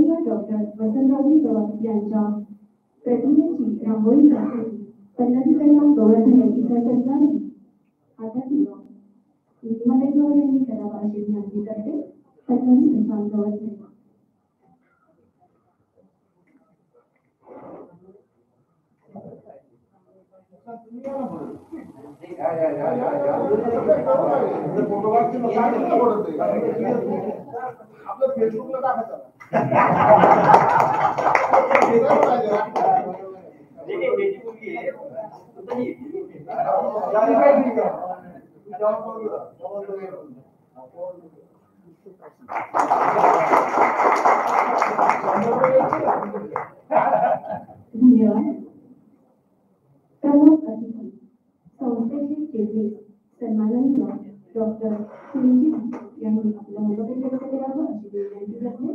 मान्यवर डॉक्टर वसंतरावजी पवार यांच्या प्रतिमेची रांगोळी काढण्यासाठी पन्नासीकरला गोवर्धन यांच्या सरकारने हातात दिला. नीलिमा पवार यांनी करावा अशी विनंती करते. पन्नासीकरला गोवर्धन आपलं फेसबुकला टाकायचं. धन्यवाद. प्रमुख अतिथी संस्थेचे चेअरमन सन्माननीय डॉक्टर सुनील यांनी आपलं मनोगत व्यक्त करावं अशी विनंती करते.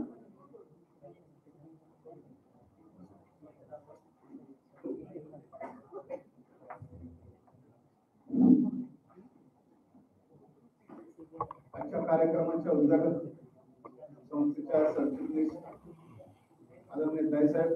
आजच्या कार्यक्रमाच्या उद्घाटन संस्थेच्या सरचिटणीस आदरणीय दाईसाहेब,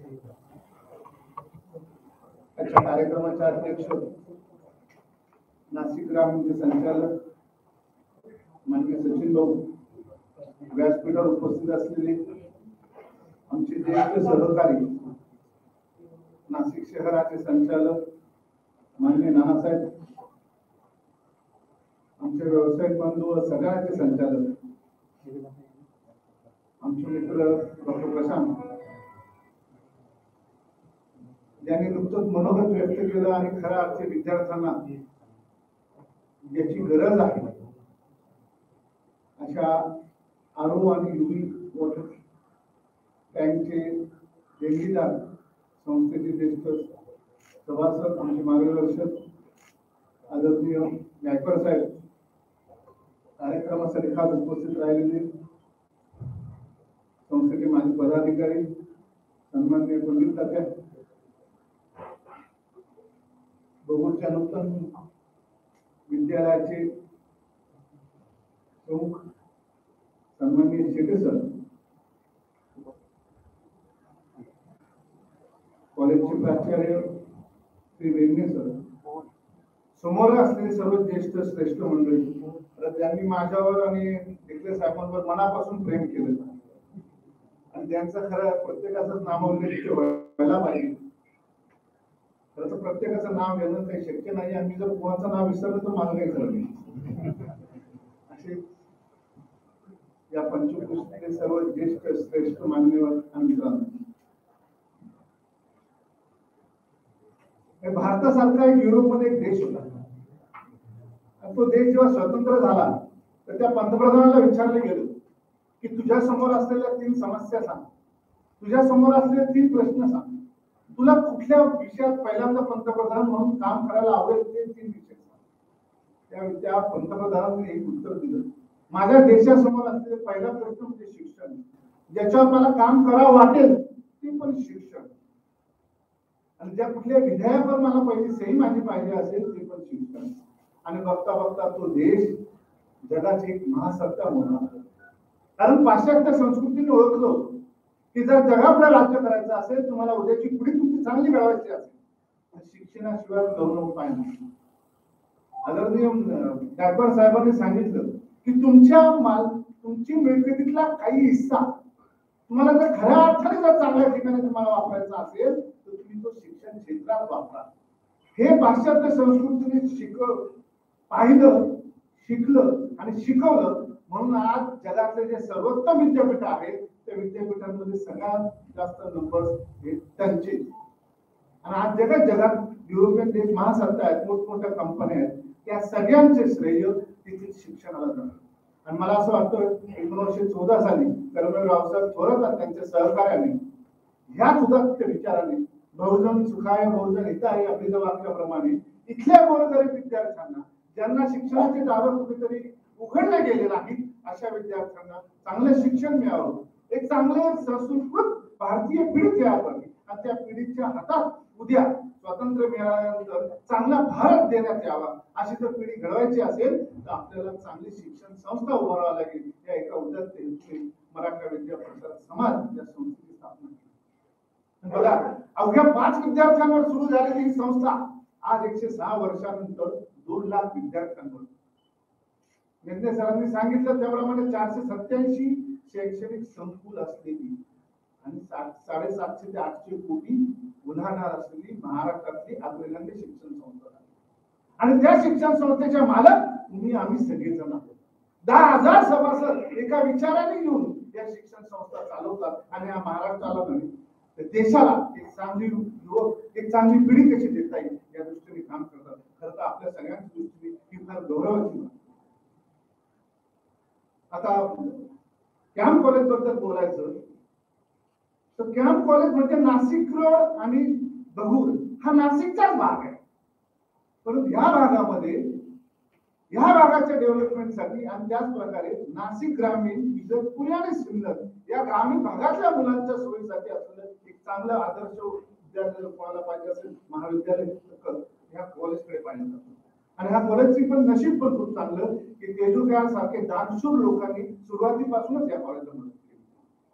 आजच्या कार्यक्रमाच्या अध्यक्ष नाशिक ग्रामीणचे संचालक माननीय सचिन भाऊ, व्यासपीठावर उपस्थित असलेले आमचे ज्येष्ठ सहकारी नाशिक शहराचे संचालक माननीय नानासाहेब, आमचे व्यावसायिक बंधू व सगळ्यांचे संचालक आमचे मित्र डॉक्टर प्रशांत, ज्यांनी नुकतंच मनोगत व्यक्त केलं आणि खऱ्या अर्थी विद्यार्थ्यांना ज्याची गरज आहे अशा आरो आणि युवी वॉटर टँकचे देणगीदार संस्थेचे ज्येष्ठ सभासद आमचे मार्गदर्शक आदरणीय गायकवाड साहेब, कार्यक्रमासाठी खास उपस्थित राहिलेले संस्थेचे माजी पदाधिकारी सन्माननीय पंडित तात्या, बगूरच्या नूतन विद्यालयाचे प्रमुख सन्माननीय शेटे सर, कॉलेजचे प्राचार्य श्री वेगणे सर, समोर असलेले सर्व ज्येष्ठ श्रेष्ठ मंडळी, ज्यांनी माझ्यावर आणि टिकले साहेबांवर मनापासून प्रेम केलं आणि त्यांचं खरं प्रत्येकाचं नामोल्लेख व्हायला पाहिजे. खरं प्रत्येकाचं नाव घेणं काही शक्य नाही आणि मी जर कोणाचं नाव विसरलं तर मला काही खरं नाही. असे या पंचकृषीतले सर्व ज्येष्ठ श्रेष्ठ मान्यवर आणि मित्रांनो, भारतासारखा एक युरोपमध्ये एक देश होता. तो देश जेव्हा स्वतंत्र झाला तर त्या पंतप्रधानाला विचारले गेलं की तुझ्या समोर असलेल्या तीन समस्या सांग, तुझ्या समोर असलेले तीन प्रश्न सांग, तुला कुठल्या विषयात पहिल्यांदा पंतप्रधान म्हणून काम करायला आवडेल ते तीन विषय सांग. त्या पंतप्रधानांनी एक उत्तर दिलं, माझ्या देशासमोर असलेले पहिला प्रश्न म्हणजे शिक्षण, ज्याच्यावर मला काम करावं वाटेल ते पण शिक्षण, आणि ज्या कुठल्या विधेयकावर मला पहिली सही माझी पाहिजे असेल ते पण शिक्षण. आणि बघता बघता तो देश जगाची एक महासत्ता होणार. कारण पाश्चात्य संस्कृतीने ओळखलो की जर जगापुढे राज्य करायचं असेल, तुम्हाला उद्याची पिढी तुमची चांगली घडवायची असेल, शिक्षणाशिवाय गौरव उपाय नाही. आदरणीय गायकवाड साहेबांनी सांगितलं की तुमच्या माल तुमची मिळकतीतला काही हिस्सा तुम्हाला जर खऱ्या अर्थाने जर चांगल्या ठिकाणी तुम्हाला वापरायचा असेल तर तुम्ही तो शिक्षण क्षेत्रात वापरा. हे पाश्चात्य संस्कृतीने शिकव पाहिलं, शिकलं आणि शिकवलं, म्हणून आज जगातले जे सर्वोत्तम विद्यापीठ आहेत त्या विद्यापीठांमध्ये सगळ्यात जास्त नंबर हे त्यांचे. आणि आज जगात जगात युरोपियन देश महासत्ता आहेत, मोठमोठ्या कंपन्या आहेत, त्या सगळ्यांचे श्रेय तिथे शिक्षणाला जातं. आणि मला असं वाटतं एकोणीसशे चौदा साली कर्मवीर रावसाहेब थोरात आणि त्यांच्या सहकार्याने ह्याच उदात्त विचाराने बहुजन सुखाय बहुजन हिताय आपल्या वाक्याप्रमाणे इथल्या गोरगरीब विद्यार्थ्यांना ज्यांना शिक्षणाचे दार कुठेतरी उघडले गेले नाहीत अशा विद्यार्थ्यांना चांगलं शिक्षण मिळावं, एक चांगलं सुसंस्कृत भारतीय पिढी तयार व्हावी आणि त्या पिढीच्या हातात उद्या स्वातंत्र्य मिळाल्यानंतर चांगला भारत देण्यात यावा. अशी जर पिढी घडवायची असेल तर आपल्याला चांगली शिक्षण संस्था उभारावी लागेल. या एका उद्यात मराठा विद्या प्रसार समाज या संस्थेची स्थापना केली. बघा, अवघ्या पाच विद्यार्थ्यांवर सुरू झालेली ही संस्था आज एकशे सहा वर्षानंतर दोन लाख विद्यार्थ्यांवर. मेघने सरांनी सांगितलं त्याप्रमाणे चारशे सत्याऐंशी शैक्षणिक संकुल असलेली आणि साडेसातशे ते आठशे कोटी उलाढाल असलेली महाराष्ट्रातली अग्रगण्य शिक्षण संस्था आहे. आणि त्या शिक्षण संस्थेच्या मालक तुम्ही आम्ही सगळेजण आहोत. दहा हजार सभासद एका विचाराने घेऊन या शिक्षण संस्था चालवतात आणि या महाराष्ट्राला नव्हे तर देशाला एक चांगली युवक एक चांगली पिढी कशी देता येईल या दृष्टीने काम करतात. खरं तर आपल्या सगळ्यांच्या दृष्टीने ही फार गौरवाची बाब. आता कॅम्प कॉलेज बद्दल बोलायचं तर कॅम्प कॉलेज म्हणजे नाशिक रोड आणि बगूर हा नाशिकचाच भाग आहे. परंतु या भागामध्ये या भागाच्या डेव्हलपमेंटसाठी आणि त्याच प्रकारे नाशिक ग्रामीण इगतपुरी आणि सिन्नर या ग्रामीण भागातल्या मुलांच्या सोयीसाठी असलेलं एक चांगलं आदर्श विद्यालय कोणाला पाहिजे असेल महाविद्यालय ह्या कॉलेजकडे पाहिजे जातं. आणि ह्या कॉलेजची पण नशीब पण खूप चांगलं की तेजूकया सारखे दानशूर लोकांनी सुरुवातीपासूनच या कॉलेजला मदत केली.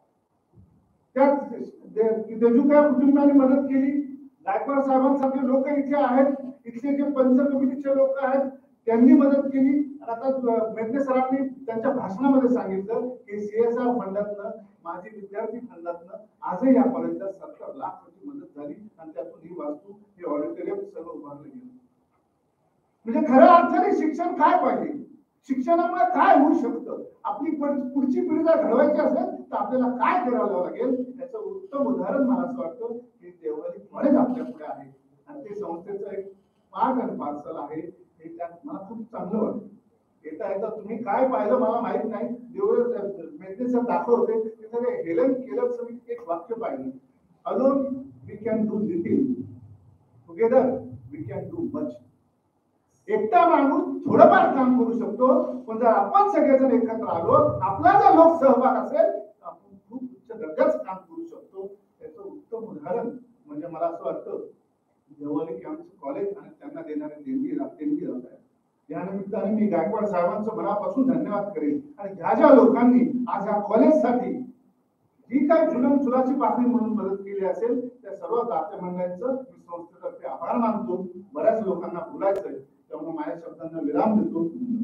त्यात तेजूकया कुटुंबाने मदत केली. गायकवाड साहेबांसारखे लोक इथे आहेत, इथले जे पंच कमिटीचे लोक आहेत त्यांनी मदत केली. आता मेघने सरांनी त्यांच्या भाषणामध्ये सांगितलं की सीएसआर फंडातनं माझी विद्यार्थी फंडातनं आजही या कॉलेजला सत्तर लाख रुपये मदत झाली आणि त्यातून ही वास्तू हे ऑडिटोरियम सर्व उभारलं गेलं. म्हणजे खऱ्या अर्थाने शिक्षण काय पाहिजे, शिक्षणामुळे काय होऊ शकतं, आपली पुढची पिढी जर घडवायची असेल तर आपल्याला काय करावं लागेल याचं उत्तम उदाहरण मला असं वाटतं की देवळी कॉलेज आपल्या पुढे आहे. आणि ते संस्थेचं एक पार्ट आणि पार्सल आहे. हे त्यात मला खूप चांगलं वाटतं. येता येता तुम्ही काय पाहिलं मला माहित नाही, देवळ मेघने सर दाखवते तिथे हेलन केलरचं मी एक वाक्य पाहिलं, alone we can do little, together we can do much. एकटा माणूस थोडंफार काम करू शकतो, पण जर आपण सगळेजण एकत्र आलो, आपला जर लोक सहभाग असेल तर आपण खूप उच्च दर्जाचं काम करू शकतो. त्याचं उत्तम उदाहरण म्हणजे मला असं वाटतं देवळी कॅम्पचं कॉलेज आणि त्यांना देणारे देणगी देणगी राहत आहे. या निमित्ताने मी गायकवाड साहेबांचं मनापासून धन्यवाद करेन. आणि ज्या ज्या लोकांनी आज या कॉलेजसाठी जी काही जुलम चुलाची पाकळी म्हणून मदत केली असेल त्या सर्व दाते मंडळांचं मी संस्थेतर्फे आभार मानतो. बऱ्याच लोकांना बोलायचंय त्यामुळे माझ्या शब्दांना विराम देतो.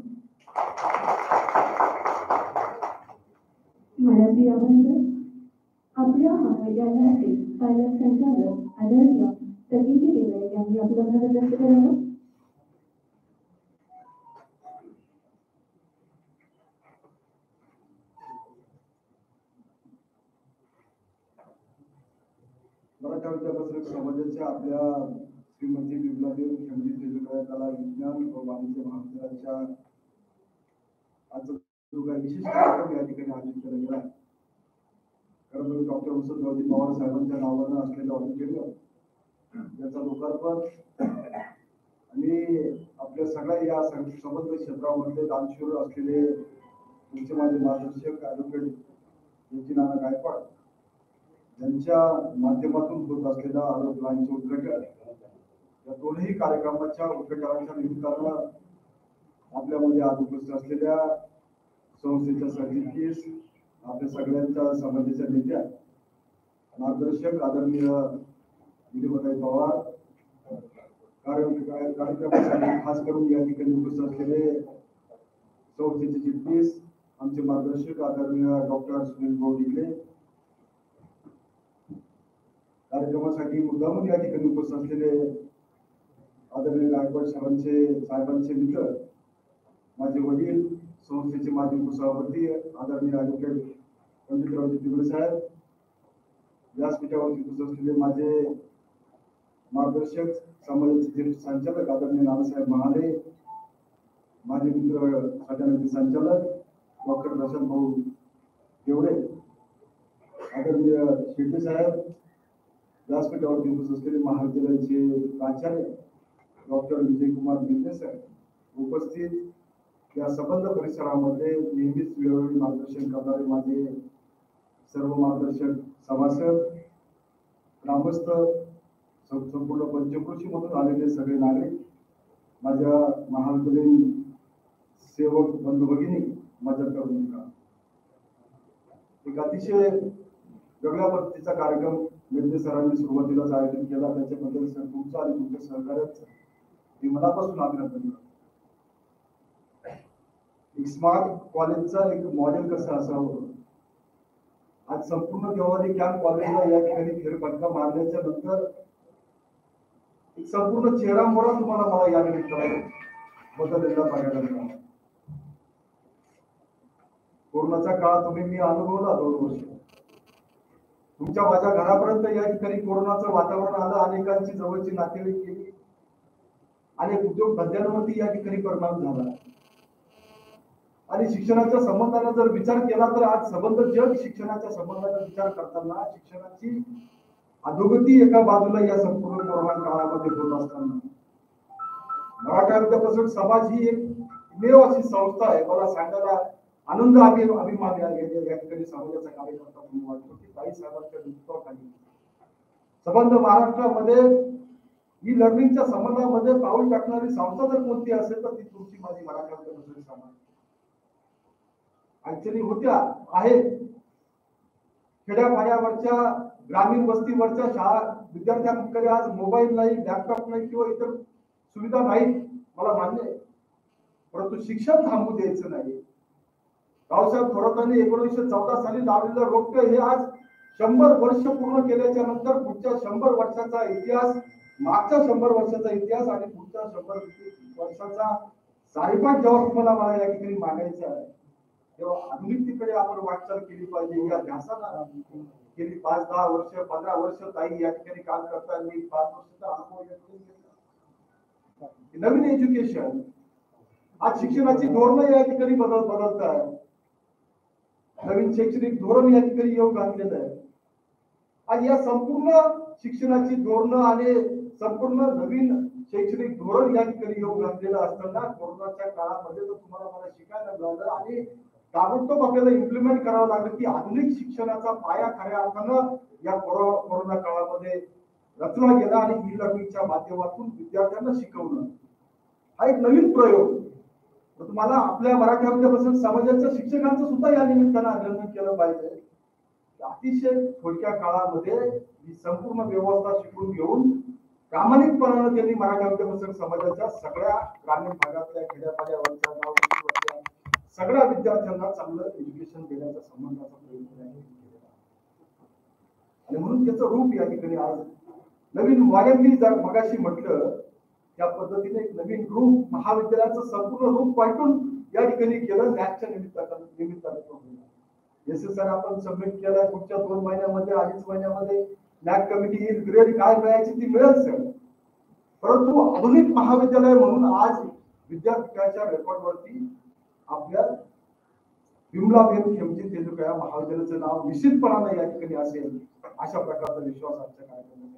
महाराष्ट्रीय अभंग आपल्या महाविद्यालयाचे पालक संचालक आदरणीय सतीश देवळे यांनी आपलं मत व्यक्त करावं. मराठा विद्यापत्रक समाजाच्या आपल्या श्रीमती बिमलादेव खेमजी तेजूकया कला विज्ञान व वाणिज्य महाविद्यालयाच्या आज जो काही विशेष कार्यक्रम या ठिकाणी आयोजित केला गेला आहे. खरं म्हणजे डॉक्टर वसंतरावजी पवार साहेबांच्या नावानं असलेलं ऑडिटोरियम याचा लोकार्पण आणि आपल्या सगळ्या या समग्र क्षेत्रामधले दानशूर असलेले तुमचे माझे मार्गदर्शक ॲडव्होकेट योगी नाना गायकवाड यांच्या माध्यमातून होत असलेल्या आरोग्याचे उद्घाटन या दोन्ही कार्यक्रमाच्या उद्घाटनाच्या निमित्तानं आपल्यामध्ये आज उपस्थित असलेल्या संस्थेच्या सरचिटणीस आपल्या सगळ्यांच्या समाजाच्या नेत्या मार्गदर्शक आदरणीय विजयताई पवार कार्यक्रमासाठी खास करून या ठिकाणी उपस्थित असलेले संस्थेचे चिटणीस आमचे मार्गदर्शक आदरणीय डॉक्टर सुनील भाऊ डिगले कार्यक्रमासाठी मुद्दामून या ठिकाणी उपस्थित असलेले आदरणीय गायकवाड साहेबांचे साहेबांचे मित्र माझे वडील संस्थेचे माजी उपसभापती आदरणीय ॲडव्होकेट पंडितरावजी तिगडे साहेब व्यासपीठावरती उपस्थित असलेले माझे मार्गदर्शक समाजाचे ज्येष्ठ संचालक आदरणीय नानासाहेब महाले माझे मित्र सटाण्याचे संचालक डॉक्टर प्रशांत भाऊ देवडे आदरणीय शेट्टी साहेब व्यासपीठावरती उपस्थित असलेले महाविद्यालयाचे प्राचार्य डॉक्टर विजयकुमार बिंदे साहेब उपस्थित या संबंध परिसरामध्ये नेहमीच वेळोवेळी मार्गदर्शन करणारे माझे सर्व मार्गदर्शक सभासद ग्रामस्थ संपूर्ण पंचकृषी मधून आलेले सगळे नागरिक माझ्या महाविद्यालयीन सेवक बंधू भगिनी माझ्या करून एक अतिशय वेगळ्या पद्धतीचा कार्यक्रम मेहते सरांनी सुरुवातीलाच आयोजन केला. त्याच्याबद्दल सर तुमचं आणि तुमच्या सहकार्याचं मी मनापासून अभिनंदन करतो. एक स्मार्ट कॉलेजचा एक मॉडेल कसं असावं, आज संपूर्ण देवाली कॅम्प कॉलेजला या ठिकाणी फेरफटका मारल्याच्या नंतर एक संपूर्ण चेहरा मोहरा तुम्हाला मला या निमित्ताने बदललेला पाहायला मिळाला. कोरोनाचा काळ तुम्ही मी अनुभवला दोन वर्ष. तुमच्या माझ्या घरापर्यंत या ठिकाणी कोरोनाचं वातावरण आलं, अनेकांची जवळची नातेवाईक केली, अनेक उद्योग धंद्यांवरती या ठिकाणी परिणाम झाला. आणि शिक्षणाच्या संबंधाने जर विचार केला तर आज संबंध जग शिक्षणाच्या संबंधाचा विचार करताना शिक्षणाची अधोगती एका बाजूला या संपूर्ण कोरोना काळामध्ये होत असताना मराठा विद्यापीठ समाज ही एक एकमेव अशी संस्था आहे, मला सांगायला आनंद आणि अभिमान या ठिकाणी समाजाचा कार्यकर्ता म्हणून वाटतो की ताई साहेबांच्या नेतृत्वाखाली संबंध महाराष्ट्रामध्ये ही लर्निंगच्या संबंधामध्ये पाऊल टाकणारी संस्था जर कोणती असेल तर ती तुमची माझी मराठा विद्यापीठ समाज ऍक्च्युली होत्या आहेत. खेड्यापाड्यावरच्या ग्रामीण वस्तीवरच्या शाळा विद्यार्थ्यांकडे आज मोबाईल नाही, लॅपटॉप नाही किंवा इतर सुविधा नाही, मला मान्य आहे. परंतु शिक्षण थांबू द्यायचं नाही. रावसाहेब थोरातांनी एकोणीसशे चौदा साली लावलेलं रोपटे हे आज शंभर वर्ष पूर्ण केल्याच्या नंतर पुढच्या शंभर वर्षाचा इतिहास, मागच्या शंभर वर्षाचा इतिहास आणि पुढच्या शंभर वर्षाचा सारीपाट जेव्हा तुम्हाला मला या ठिकाणी मागायचं आहे तेव्हा आधुनिकतेकडे आपण वाटचाल केली पाहिजे. या ध्यासाला गेली पाच दहा वर्ष पंधरा वर्ष ताई या ठिकाणी काम करतात. मी पाच वर्षाचा अनुभव घेतला. नवीन एज्युकेशन, आज शिक्षणाची धोरणं या ठिकाणी बदल बदलत आहे. नवीन शैक्षणिक धोरण या ठिकाणी येऊ घातलेलं आहे. आज या संपूर्ण शिक्षणाची धोरणं आणि संपूर्ण नवीन शैक्षणिक धोरण या ठिकाणी येऊ घातलेलं असताना कोरोनाच्या काळामध्ये तर तुम्हाला मला शिकायला मिळालं आणि ताबडतोब आपल्याला इम्प्लिमेंट करावं लागलं की आधुनिक शिक्षणाचा पाया खऱ्या अर्थानं या कोरोना काळामध्ये रचला गेला आणि ई लर्निंगच्या माध्यमातून विद्यार्थ्यांना शिकवणं हा एक नवीन प्रयोग. तुम्हाला आपल्या मराठा विद्यापीठ समाजाच्या शिक्षकांचं सुद्धा या निमित्तानं अभिनंदन केलं पाहिजे. अतिशय थोडक्या काळामध्ये ही संपूर्ण व्यवस्था शिकून घेऊन प्रामाणिकपणानं त्यांनी मराठा विद्यापीठ समाजाच्या सगळ्या ग्रामीण भागातल्या खेड्यापाड्यावरच्या गावच्या सगळ्या विद्यार्थ्यांना चांगलं एज्युकेशन देण्याचा संबंधाचा प्रयत्न केला. आणि म्हणून त्याचं रूप या ठिकाणी आज नवीन वाड्यांनी जर मगाशी म्हटलं त्या पद्धतीने एक नवीन रूप महाविद्यालयाचं संपूर्ण रूप वाटून या ठिकाणी केलं. नॅकच्या निमित्तानं निमित्ताने एस एस आर आपण सबमिट केला. पुढच्या दोन महिन्यामध्ये अडीच महिन्यामध्ये नॅक कमिटी येईल. ग्रेड काय मिळायची ती मिळेल सर. परंतु आधुनिक महाविद्यालय म्हणून आज विद्यापीठाच्या रेकॉर्डवरती आपल्या विमलाबेन खेमजी तेंडुलकर या महाविद्यालयाचं नाव निश्चितपणाने या ठिकाणी असेल अशा प्रकारचा विश्वास आजच्या कार्यक्रमाच्या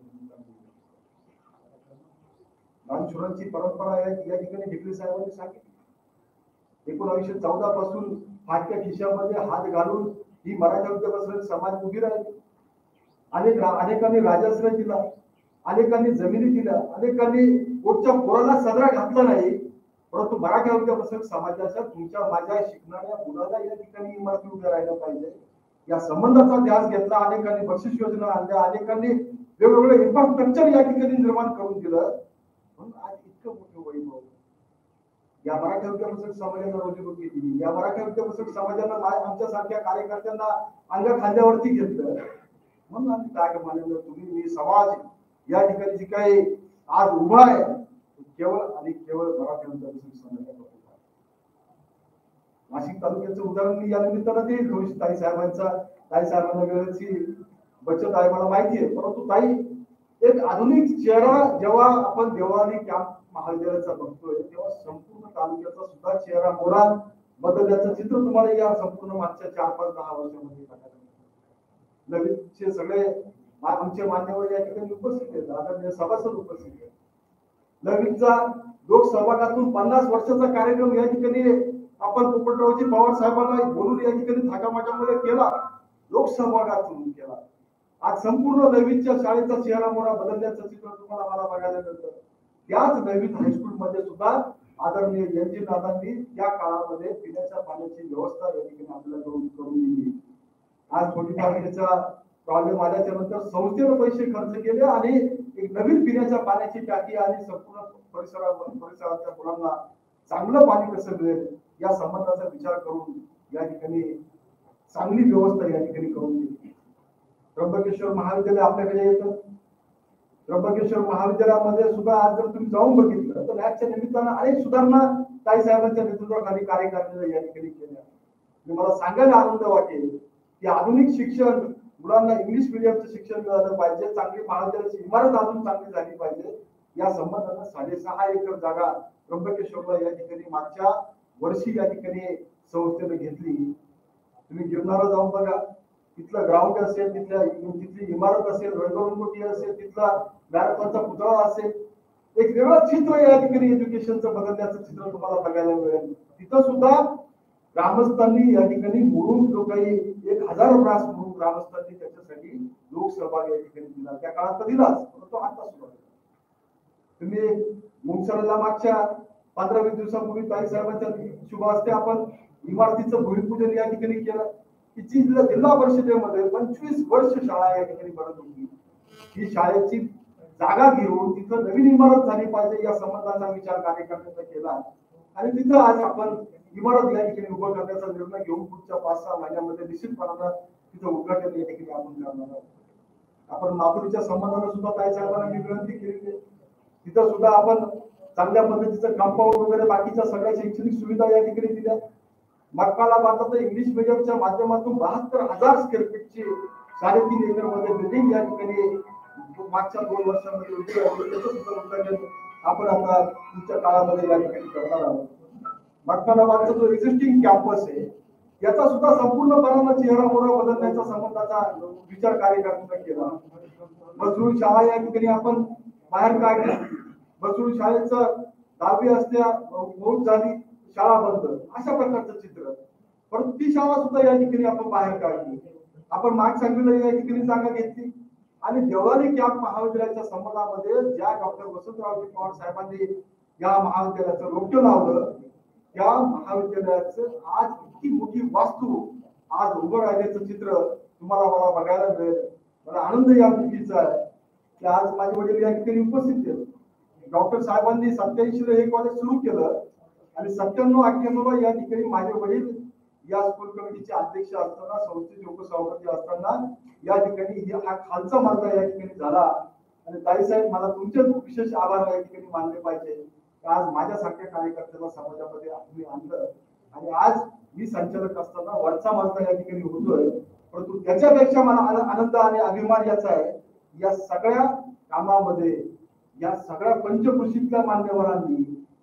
दानशूरांची परंपरा या ठिकाणी डिग्री साहेबांनी सांगितली. एकोणावीसशे चौदा पासून हातच्या खिशामध्ये हात घालून ही मराठा विद्यापीठ समाज उभी राहिली. अनेक अनेकांनी राजाश्रय दिला, अनेकांनी जमिनी दिल्या, अनेकांनी पोटच्या पोराला सदरा घातला नाही. परंतु मराठा विद्यापीठ समाजाच्या तुमच्या माझ्या शिकणाऱ्या मुलाला या ठिकाणी इमारती उभ्या राहिल्या पाहिजे या संबंधाचा ध्यास घेतला. अनेकांनी बक्षीस योजना आणल्या, अनेकांनी वेगवेगळे इन्फ्रास्ट्रक्चर या ठिकाणी निर्माण करून दिलं. म्हणून आज इतकं मोठं वैभव या मराठा विद्यापीठ समाजाला रोजीरोटी दिली. या मराठा विद्यापीठ समाजाला आमच्या सारख्या कार्यकर्त्यांना अंगा खांद्यावरती घेतलं. म्हणून आम्ही काय मानलं तुम्ही मी समाज या ठिकाणी जी काही आज उभा आहे केवळ आणि केवळ मराठा विद्यापीठ समाजाला. नाशिक तालुक्याचं उदाहरण मी या निमित्तानं देईल. थोडीशी ताई साहेबांचा ताई साहेबांना वेळेची बचत आहे मला माहिती आहे. परंतु ताई एक आधुनिक चेहरा जेव्हा आपण देवाली कॅम्प महाविद्यालयाचा बघतोय तेव्हा संपूर्ण तालुक्याचा सुद्धा चेहरा मोरा बदलण्याचं चित्र तुम्हाला या संपूर्ण मागच्या चार पाच दहा वर्षामध्ये नवीनचे सगळे आमचे मान्यवर या ठिकाणी उपस्थित आहेत. आदरणीय सभासद उपस्थित आहेत. नवीनचा लोकसहभागातून पन्नास वर्षाचा कार्यक्रम या ठिकाणी आपण पोपटरावजी पवार साहेबांना बोलून या ठिकाणी थाकामाटामध्ये केला. लोकसहभागातून केला. आज संपूर्ण नवीनच्या शाळेचा चेहरा मोहरा बदलण्याचं चित्र तुम्हाला मला बघायला मिळतं. त्याच नवीन हायस्कूल मध्ये सुद्धा आदरणीय एनजी दादांनी त्या काळामध्ये पिण्याच्या पाण्याची व्यवस्था या ठिकाणी आपल्याला करून करून दिली. आज थोडीफार त्याचा प्रॉब्लेम आल्याच्या नंतर संस्थेनं पैसे खर्च केले आणि एक नवीन पिण्याच्या पाण्याची टाकी आणि संपूर्ण परिसरा परिसराच्या मुलांना चांगलं पाणी कसं मिळेल या संबंधाचा विचार करून या ठिकाणी चांगली व्यवस्था या ठिकाणी करून दिली. त्र्यंबकेश्वर महाविद्यालय आपल्याकडे येतं. त्र्यंबकेश्वर महाविद्यालयामध्ये सुद्धा आज जर तुम्ही जाऊन बघितलं तर लॅबच्या निमित्तानं अनेक सुधारणा ताई साहेबांच्या नेतृत्वाखाली कार्य करण्याला या ठिकाणी केल्या. मला सांगायला आनंद वाटेल की आधुनिक शिक्षण मुलांना इंग्लिश मिडियमचं शिक्षण मिळालं पाहिजे, चांगली महाविद्यालयाची इमारत अजून चांगली झाली पाहिजे या संबंधानं साडेसहा एकर जागा त्र्यंबकेश्वरला या ठिकाणी मागच्या वर्षी या ठिकाणी संस्थेने घेतली. तुम्ही गिरणारा जाऊन बघा, तिथलं ग्राउंड असेल, तिथल्या तिथली इमारत असेल, रंगरंगोटी असेल, तिथला मॅरेथॉनचा पुतळा असेल, एक वेगळं चित्र या ठिकाणी एज्युकेशनचं बदलण्याचं चित्र तुम्हाला बघायला मिळेल. तिथं सुद्धा ग्रामस्थांनी या ठिकाणी मोडून जो काही एक हजार ब्रास म्हणून ग्रामस्थांनी त्याच्यासाठी लोकसहभाग या ठिकाणी दिला. त्या काळात तर दिलाच, परंतु आता सुद्धा तुम्ही मुंगसरला मागच्या पंधरा वीस दिवसापूर्वी ताई साहेबांच्या शुभ हस्ते आपण इमारतीचं भूमिपूजन या ठिकाणी केलं. की जिल्हा जिल्हा परिषदेमध्ये पंचवीस वर्ष शाळा या ठिकाणी बनत होती. ही शाळेची जागा घेऊन तिथं नवीन इमारत झाली पाहिजे या संबंधाचा विचार कार्यकर्त्यांचा केला आणि तिथं आज आपण इमारत या ठिकाणी उभं करण्याचा निर्णय घेऊन पुढच्या पाच सहा महिन्यामध्ये निश्चितपणानं तिथं उद्घाटन या ठिकाणी आपण करणार आहोत. आपण माथुरीच्या संबंधानं सुद्धा ताई साहेबांना मी विनंती केली. तिथं सुद्धा आपण चांगल्या पद्धतीचं कंपाऊंड वगैरे बाकीच्या सगळ्या शैक्षणिक सुविधा या ठिकाणी दिल्या. मक्काला बांधतात इंग्लिश मिडियमच्या माध्यमातून बहात्तर हजार स्क्वेअर फीटची साडेतीन एकर मध्ये बिल्डिंग या ठिकाणी मागच्या दोन वर्षांमध्ये उभी आहे. त्याचं सुद्धा उद्घाटन आपण आता पुढच्या काळामध्ये या ठिकाणी करणार आहोत. मक्कालाबादचा जो एक्झिस्टिंग कॅम्पस आहे याचा सुद्धा संपूर्णपणानं चेहरा मोहरा बदलण्याचा संबंधाचा विचार कार्यकर्त्यांचा केला. मजरूर शाळा या ठिकाणी आपण बाहेर काढली. मजरूर शाळेचं दहावी असल्या मौत झाली, शाळा बंद, अशा प्रकारचं चित्र. परंतु ती शाळा सुद्धा या ठिकाणी आपण बाहेर काढली. आपण माग सांगलीला या ठिकाणी जागा घेतली आणि देवळाली कॅम्प महाविद्यालयाच्या संबंधामध्ये ज्या डॉक्टर वसंतरावजी पवार साहेबांनी या महाविद्यालयाचं रोपटं लावलं त्या महाविद्यालयाचं आज इतकी मोठी वास्तू आज उभं राहिल्याचं चित्र तुम्हाला मला बघायला मिळेल. मला आनंद या गोष्टीचा आहे की आज माझे वडील या ठिकाणी उपस्थित आहेत. डॉक्टर साहेबांनी सत्याऐंशी ला हे कॉलेज सुरू केलं आणि सत्त्याण्णव अठ्ठ्याण्णव ला या ठिकाणी माझे वडील या स्कूल कमिटीचे अध्यक्ष असताना, संस्थेचे उपसभापती असताना या ठिकाणी हा खालचा मजला या ठिकाणी झाला. आणि ताई साहेब मला तुमचे विशेष आभार या ठिकाणी मानले पाहिजे. आज माझ्यासारख्या कार्यकर्त्याला समाजामध्ये तुम्ही आणलं आणि आज मी संचालक असताना वरचा मजला या ठिकाणी होतोय. परंतु त्याच्यापेक्षा मला आनंद आणि अभिमान याचा आहे या सगळ्या कामामध्ये या सगळ्या पंचकृषीतल्या मान्यवरांनी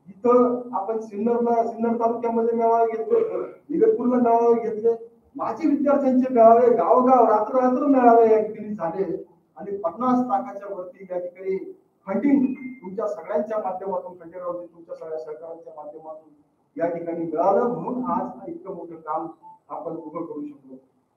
इथं आपण सिन्नरला सिन्नर तालुक्यामध्ये मेळावे घेतले, इगतपूरला मेळावे घेतले, माझे विद्यार्थ्यांचे मेळावे गावोगाव रात्र रात्र मेळावे या ठिकाणी झाले आणि पन्नास लाखाच्या वरती या ठिकाणी फंडिंग तुमच्या सगळ्यांच्या माध्यमातून, खंडेरावजी तुमच्या सगळ्या सहकार्याच्या माध्यमातून या ठिकाणी मिळालं. म्हणून आज इतकं मोठं काम आपण उभं करू शकलो.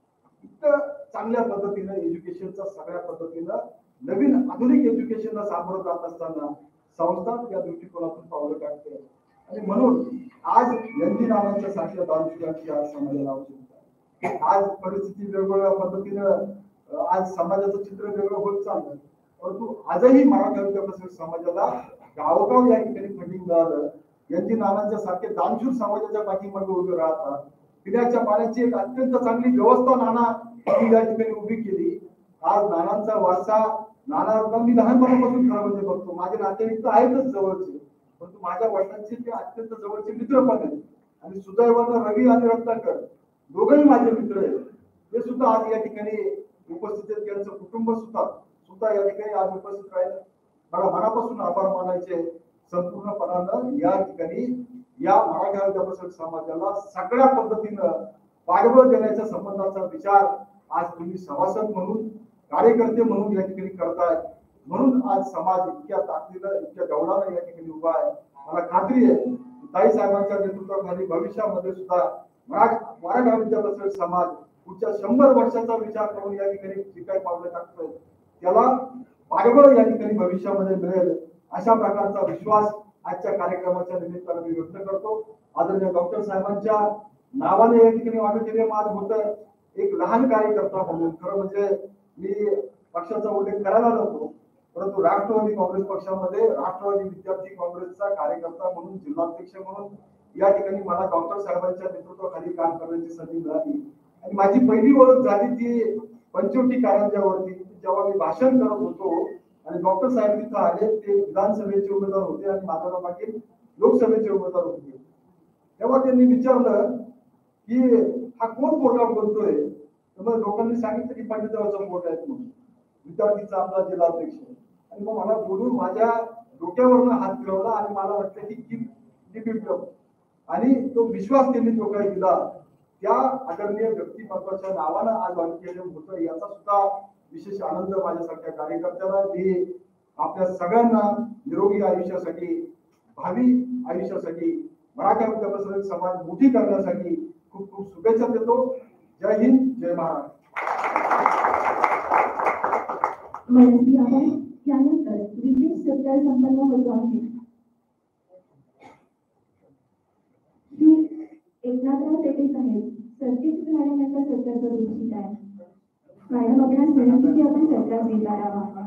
इतकं चांगल्या पद्धतीनं एज्युकेशनचा सगळ्या पद्धतीनं नवीन आधुनिक एज्युकेशनला सामोरं जात असताना संस्था या दृष्टिकोनातून पावलं टाकते आणि म्हणून आज यंदी नावांच्या सारख्या दानशूरांची आज समाजाला आवश्यकता आहे. आज परिस्थिती वेगवेगळ्या पद्धतीनं आज समाजाचं चित्र वेगळं होत चाललं. परंतु आजही मराठा विद्यापीठ समाजाला गावोगाव या ठिकाणी फंडिंग मिळालं. यंदी नानांच्या सारखे दानशूर समाजाच्या पाठीमागे उभे राहतात. पिण्याच्या पाण्याची एक अत्यंत चांगली व्यवस्था नाना या ठिकाणी उभी केली. आज नानांचा वारसा नाना मी लहानपणापासून खरं म्हणजे बघतो. माझे नातेवाईक तर आहेतच जवळचे, परंतु माझ्या वडिलांचे ते अत्यंत जवळचे मित्र पण आहेत आणि सुदैवानं रवी आणि रत्नाकर दोघंही माझे मित्र आहेत. ते सुद्धा आज या ठिकाणी उपस्थित आहेत. त्यांचं कुटुंब सुद्धा सुद्धा या ठिकाणी आज उपस्थित राहिलं. मला मनापासून आभार मानायचे. संपूर्णपणानं या ठिकाणी या मराठा विद्यापीठ समाजाला सगळ्या पद्धतीनं पाठबळ देण्याच्या संबंधाचा विचार आज तुम्ही सभासद म्हणून, कार्यकर्ते म्हणून या ठिकाणी करताय. म्हणून आज समाज इतक्या ताकदीनं, इतक्या दौडानं या ठिकाणी उभा आहे. मला खात्री आहे ताई साहेबांच्या नेतृत्वाखाली भविष्यामध्ये सुद्धा मराठा मराठा विद्यापीठ समाज पुढच्या शंभर वर्षाचा विचार करून या ठिकाणी जे काही पावलं टाकतोय त्याला पाठबळ या ठिकाणी भविष्यामध्ये मिळेल अशा प्रकारचा विश्वास आजच्या कार्यक्रमाच्या निमित्तानं मी व्यक्त करतो. आदरणीय डॉक्टर साहेबांच्या नावाने या ठिकाणी ऑडिटोरियम आज होतं. एक लहान कार्यकर्ता म्हणून खरं म्हणजे मी पक्षाचा उल्लेख करायला नको, परंतु राष्ट्रवादी काँग्रेस पक्षामध्ये राष्ट्रवादी विद्यार्थी काँग्रेसचा कार्यकर्ता म्हणून, जिल्हाध्यक्ष म्हणून या ठिकाणी मला डॉक्टर साहेबांच्या नेतृत्वाखाली काम करण्याची संधी मिळाली. आणि माझी पहिली ओळख झाली ती पंचवटी कारंजावरती, जेव्हा मी भाषण करत होतो आणि डॉक्टर साहेब तिथं आले. ते विधानसभेचे उमेदवार होते आणि माधवराव पाटील लोकसभेचे उमेदवार होते. तेव्हा त्यांनी विचारलं की हा कोण प्रोग्राम करतोय, तर मग लोकांनी सांगितलं की पंडितरावचा मोठा आहे म्हणून, विद्यार्थीचा आपला जिल्हाध्यक्ष. आणि मग मला बोलून माझ्या डोक्यावरनं हात फिरवला आणि मला वाटलं की किती आणि तो विश्वास त्यांनी जो काही दिला त्या आदरणीय व्यक्तिमत्वाच्या नावानं आज ऑडिटोरियम होतं, याचा सुद्धा विशेष आनंद माझ्यासारख्या कार्यकर्त्याला. मी आपल्या सगळ्यांना निरोगी आयुष्यासाठी, भावी आयुष्यासाठी, मराठा विद्यापीठ समाज मोठी करण्यासाठी खूप खूप शुभेच्छा देतो. जय हिंद, जय महाराष्ट्र. मनसी आपण यानंतर विशेष सत्कार संपन्न होतो आहे. श्री एकनाथराव शेटे साहेब सरचिटणीस मॅडम यांचा सत्कार करू इच्छित आहे. मॅडम आपल्यास विनंती की आपण सत्कार स्वीकारावा.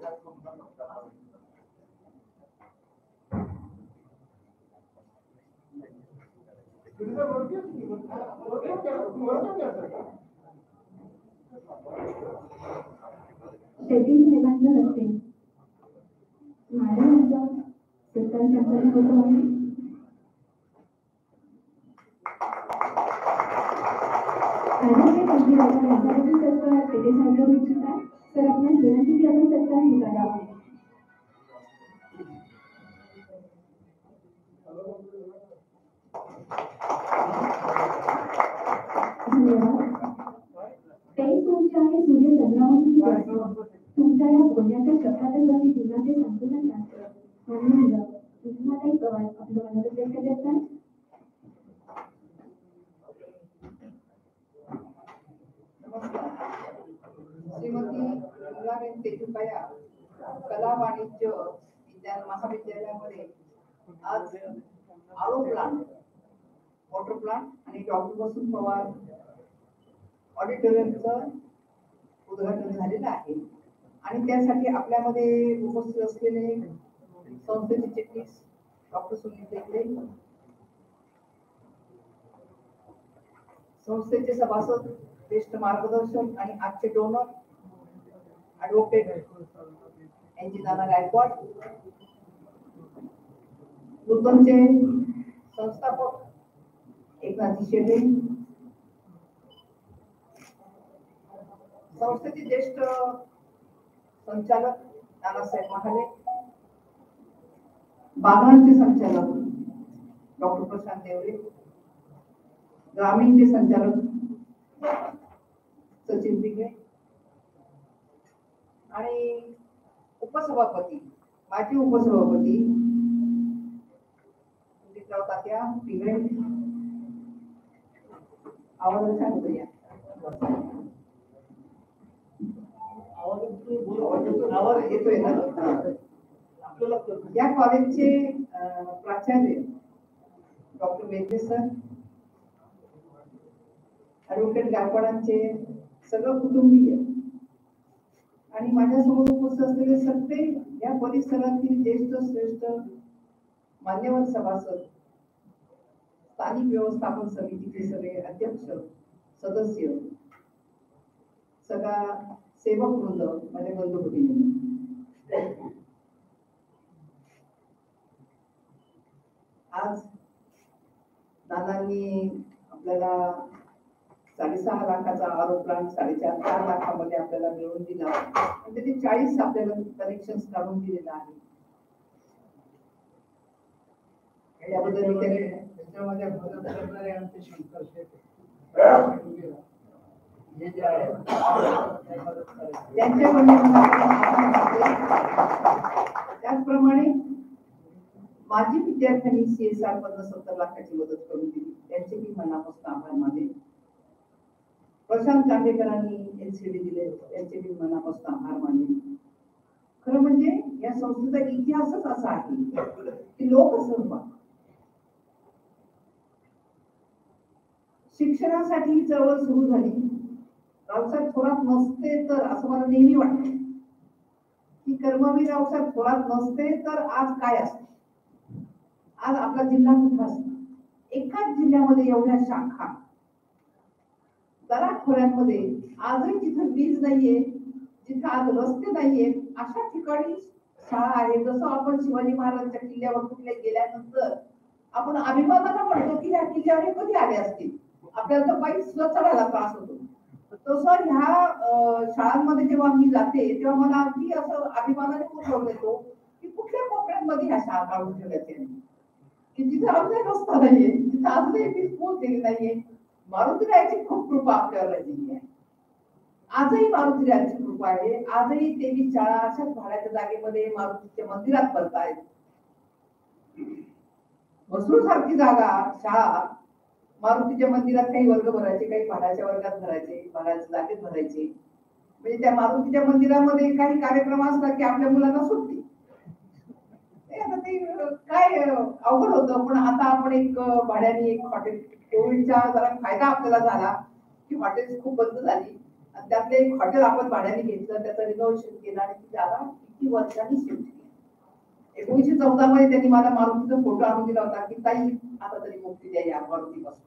शेट्टी साहेबांच्या हस्ते मॅडम यांचा सत्कार संपन्न होतो आहे. आदरणीय मंत्रिमंडळ यांच्याकडील सत्कार शेट्टी साहेब करू इच्छित आहे. तर आपल्यास विनंती की आपण सत्कार स्वीकारावा. धन्यवाद. तेईस वर्ष आहे सूर्य चंद्रावरची व्यस्त. तुमच्या या बोलण्याच्या शब्दातच आम्ही जीवनाचे संतुलन साधतो. म्हणून तुम्हाला एक पवार आपलं मनोगत व्यक्त करताय. श्रीमती मुलाबेन तेजुकाया कला वाणिज्य विज्ञान महाविद्यालयामध्ये आज आरो प्लांट, वॉटर प्लांट आणि डॉक्टर वसंत पवार ऑडिटोरियमचं उद्घाटन झालेलं आहे. आणि त्यासाठी आपल्यामध्ये उपस्थित असलेले संस्थेचे चिटणीस डॉक्टर सुनील टेकडे, संस्थेचे सभासद, ज्येष्ठ मार्गदर्शक आणि आजचे डोनर ऍडव्होकेट एंजिनाना गायकवाड, नूतनचे संस्थापक एकनाथजी शेटे, संस्थेचे ज्येष्ठ संचालक नानासाहेब महाले, बागांचे संचालक डॉक्टर प्रशांत देवरे, ग्रामीणचे संचालक सचिन पिंगे आणि उपसभापती, माजी उपसभापती पंडितराव तात्या पिंगळे. आवाज सांगतो या आवाज येतोय ना. या कॉलेजचे प्राचार्य डॉक्टर मेघे सर, ऍडव्होकेट गायकवाडांचे सर्व कुटुंबीय आणि माझ्यासमोर उपस्थित असलेले सगळे या परिसरातील ज्येष्ठ श्रेष्ठ मान्यवर सभासद, स्थानिक व्यवस्थापन समितीचे सगळे अध्यक्ष, सदस्य, सगळा सेवक वृंद, माझे बंधू भगिनी, आज दादांनी आपल्याला साडेसहा लाखाचा आरोप प्लांट साडेचार चार लाखामध्ये आपल्याला मिळवून दिला. त्याचे चाळीस आपल्याला कनेक्शन काढून दिलेलं आहे. त्याबद्दल मी त्याच्यामध्ये आमचे शंकर त्याचप्रमाणे माझी विद्यार्थ्यांनी सीएसआर मधून सत्तर लाखाची मदत करून दिली, त्यांचे मी मनापासून आभार मानेन. प्रशांत कांडेकरांनी एलसीडी दिले, त्यांचे मी मनापासून आभार मानेन. खरं म्हणजे या संस्थेचा इतिहासच असा आहे की लोकसहभाग, शिक्षणासाठी ही चळवळ सुरू झाली रावसाहेब थोरात नसते तर, असं मला नेहमी वाटतं की कर्मवीर रावसाहेब थोरात नसते तर आज काय असते, आज आपला जिल्हा कुठं असतो. एकाच जिल्ह्यामध्ये एवढ्या शाखा, दराखोऱ्यांमध्ये आजही जिथं वीज नाहीये, जिथं आज रस्ते नाहीये, अशा ठिकाणी शाळा आहे. जसं आपण शिवाजी महाराजांच्या किल्ल्यावर कुठले गेल्यानंतर आपण अभिमानानं म्हणतो की ह्या किल्ल्यावर कधी आले असतील, आपल्याला तर पायी सुद्धा चढायला त्रास होतो. तसं ह्या शाळांमध्ये जेव्हा मी जाते तेव्हा मला अगदी असं अभिमानाने बोलवलं येतो की कुठल्या कोपऱ्यांमध्ये ह्या शाळा काढून ठेवल्याच्या, की जिथे अजूनही रस्ता नाहीये, जिथे अजूनही वीज पोहोचलेली नाहीये. मारुतीरायाची खूप कृपा आपल्यावर राहिलेली आहे. आजही मारुतीरायाची कृपा आहे. आजही तेवीस शाळा अशाच भाड्याच्या जागेमध्ये मारुतीच्या मंदिरात भरतायत. मसरूळ सारखी जागा शाळा मारुतीच्या मंदिरात काही वर्ग भरायचे, काही भाड्याच्या वर्गात भरायचे, भाड्याच्या जागेत भरायचे. म्हणजे त्या मारुतीच्या मंदिरामध्ये काही कार्यक्रम असला की आपल्या मुलांना सुट्टी. आता ते काय अवघड होतं. पण आता आपण एक भाड्याने एक हॉटेल, कोविडचा जरा फायदा आपल्याला झाला की हॉटेल्स खूप बंद झाली आणि त्यातले एक हॉटेल आपण भाड्याने घेतलं, त्याचं रिनोव्हेशन केलं आणि ती जागा किती वर्षांनी शिफ्ट केली. एकोणीसशे चौदा मध्ये त्यांनी मला मारुतीचा फोटो आणून दिला होता की ताई आता तरी मुक्ती द्या या मारुतीपासून.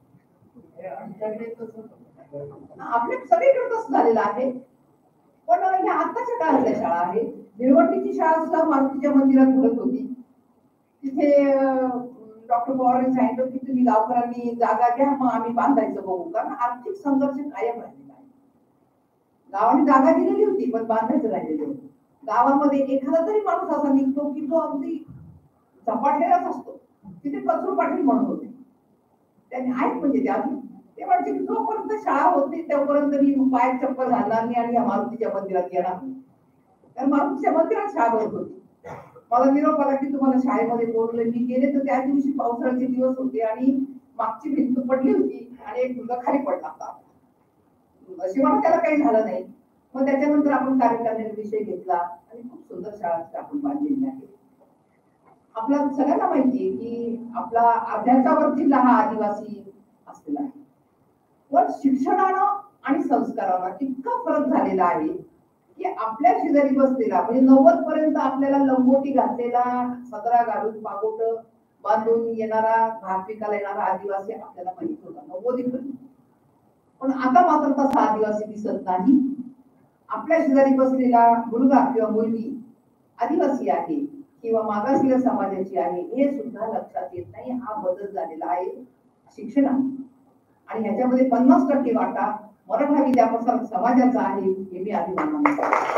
आपल्या सगळीकडे तसं झालेलं आहे. पण ह्या आताच्या काळातल्या शाळा आहे. निळवंडीची शाळा सुद्धा मारुतीच्या मंदिरात भरत होती. तिथे डॉक्टर पवारांनी सांगितलं की तुम्ही गावकऱ्यांनी जागा घ्या, मग आम्ही बांधायचं बघू. कारण आर्थिक संघर्ष कायम राहिलेला आहे. गावाने जागा दिलेली होती पण बांधायचं राहिलेलं होतं. गावामध्ये एखादा तरी माणूस असा निघतो की तो अगदी झपाटलेलाच असतो. तिथे कचरू पाटील म्हणत होते, त्यांनी आहेत म्हणजे ते अजून, ते म्हणजे जोपर्यंत शाळा होती तेव्हापर्यंत मी पायात चप्पल घालणार नाही आणि या मारुतीच्या मंदिरात येणार नाही. कारण मारुतीच्या मंदिरात शाळा भरत होती. मला निरोप आला की तुम्हाला शाळेमध्ये बोलवलं. मी गेले तर त्या दिवशी पावसाळ्याचे दिवस होते आणि मागची भिंत पडली होती आणि एक मुलगा खाली पडला होता. नशिबाने त्याला काही झालं नाही. मग त्याच्यानंतर आपण कार्यकारिणीचा विषय घेतला आणि खूप सुंदर शाळा आपण बांधलेली आहे. आपला सगळ्यांना माहिती आहे की आपला अभ्यासावर जिल्हा हा आदिवासी असलेला आहे. पण शिक्षणानं आणि संस्कारानं इतका फरक झालेला आहे की आपल्या शेजारी बसलेला म्हणजे नव्वद पर्यंत आपल्याला लंगोटी घातलेला, सदरा घालून पागोट बांधून येणारा, भात पिकाला येणारा आदिवासी आपल्याला माहित होता नव्वदी पर्यंत. पण आता मात्र तसा आदिवासी दिसत नाही. आपल्या शेजारी बसलेला मुलगा किंवा मुलगी आदिवासी आहे किंवा मागासलेल्या समाजाची आहे हे सुद्धा लक्षात येत नाही. हा बदल झालेला आहे शिक्षणात आणि ह्याच्यामध्ये पन्नास टक्के वाटा मराठा विद्यापीठ समाजाचा आहे हे मी अभिमानाने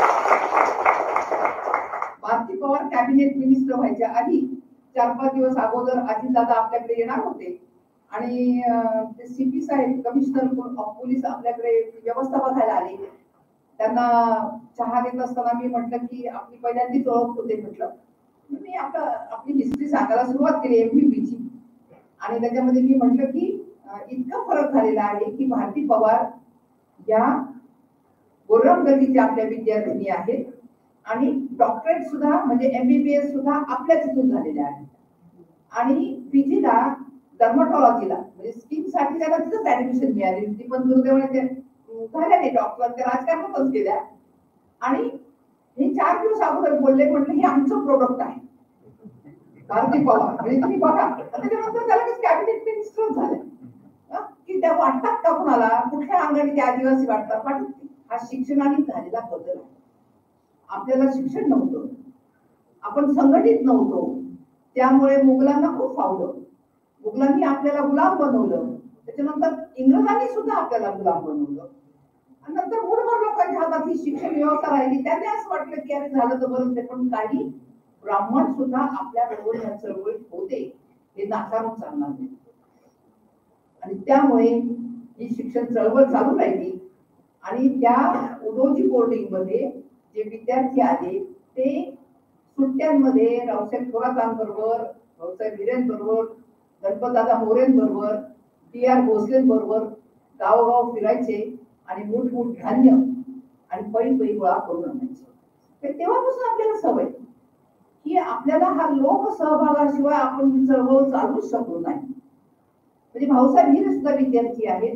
भारती पवार कॅबिनेट मिनिस्टर व्हायच्या आधी चार पाच दिवस अगोदर अजितदादा आपल्याकडे येणार होते आणि सीपी साहेब कमिशनर ऑफ पोलीस आपल्याकडे व्यवस्था बघायला आले. त्यांना चहा देत असताना मी म्हटलं की आपली पहिल्यांदाच ओळख होते. म्हटलं मी आपला आपली हिस्ट्री सांगायला सुरुवात केली एमपीपीची आणि त्याच्यामध्ये मी म्हटलं की इतका फरक झालेला आहे की भारती पवार या गोरमगल्लीच्या आपल्या विद्यार्थिनी आहेत आणि डॉक्टरेट सुद्धा म्हणजे एमबीबीएस सुद्धा आपल्याच इथून झालेल्या आहेत आणि पीजीला डर्मॅटॉलॉजीला म्हणजे स्किन साठी त्याला तिथंच ऍडमिशन मिळाली होती. पण दुर्दैवाने झाल्या नाही डॉक्टर, त्या राजकारणातच गेल्या आणि हे चार दिवस अगोदर बोलले, म्हटलं हे आमचं प्रोडक्ट आहे भारती पवार म्हणजे तुम्ही बघा. त्याच्यानंतर त्याला कॅबिनेट मिनिस्टर झाले की त्या वाटतात का कुणाला कुठल्या अंगाने ते आदिवासी वाटतात वाटत. हा शिक्षणाने झालेला बदल आहे. आपल्याला शिक्षण नव्हतं, आपण संघटित नव्हतो, त्यामुळे मुघलांना खूप फावलं. मुघलांनी आपल्याला गुलाम बनवलं, त्याच्यानंतर इंग्रजांनी सुद्धा आपल्याला गुलाम बनवलं आणि नंतर मूळभर लोकांच्या हातात ही शिक्षण व्यवस्था राहिली. त्यांनी असं वाटलं की अरे झालं तर बरंच आहे. पण काही ब्राह्मण सुद्धा आपल्या बरोबर या चळवळीत होते हे नाकारून चालणार नाही आणि त्यामुळे ही शिक्षण चळवळ चालू राहिली आणि त्या उदोजी बोर्डिंग मध्ये जे विद्यार्थी आले ते सुट्ट्यांमध्ये रावसाहेब थोरातांबरोबर, रावसाहेब हिरेंबरोबर, गणपतदादा मोरेंबरोबर, टी आर भोसलेंबरोबर गावोगाव फिरायचे आणि मोठमोठ धान्य आणि पै पै गोळा करून आणायचे. तेव्हापासून आपल्याला सवय की आपल्याला हा लोक सहभागाशिवाय आपण ही चळवळ चालूच शकलो नाही. म्हणजे भाऊसाहेब हिरे सुद्धा विद्यार्थी आहेत,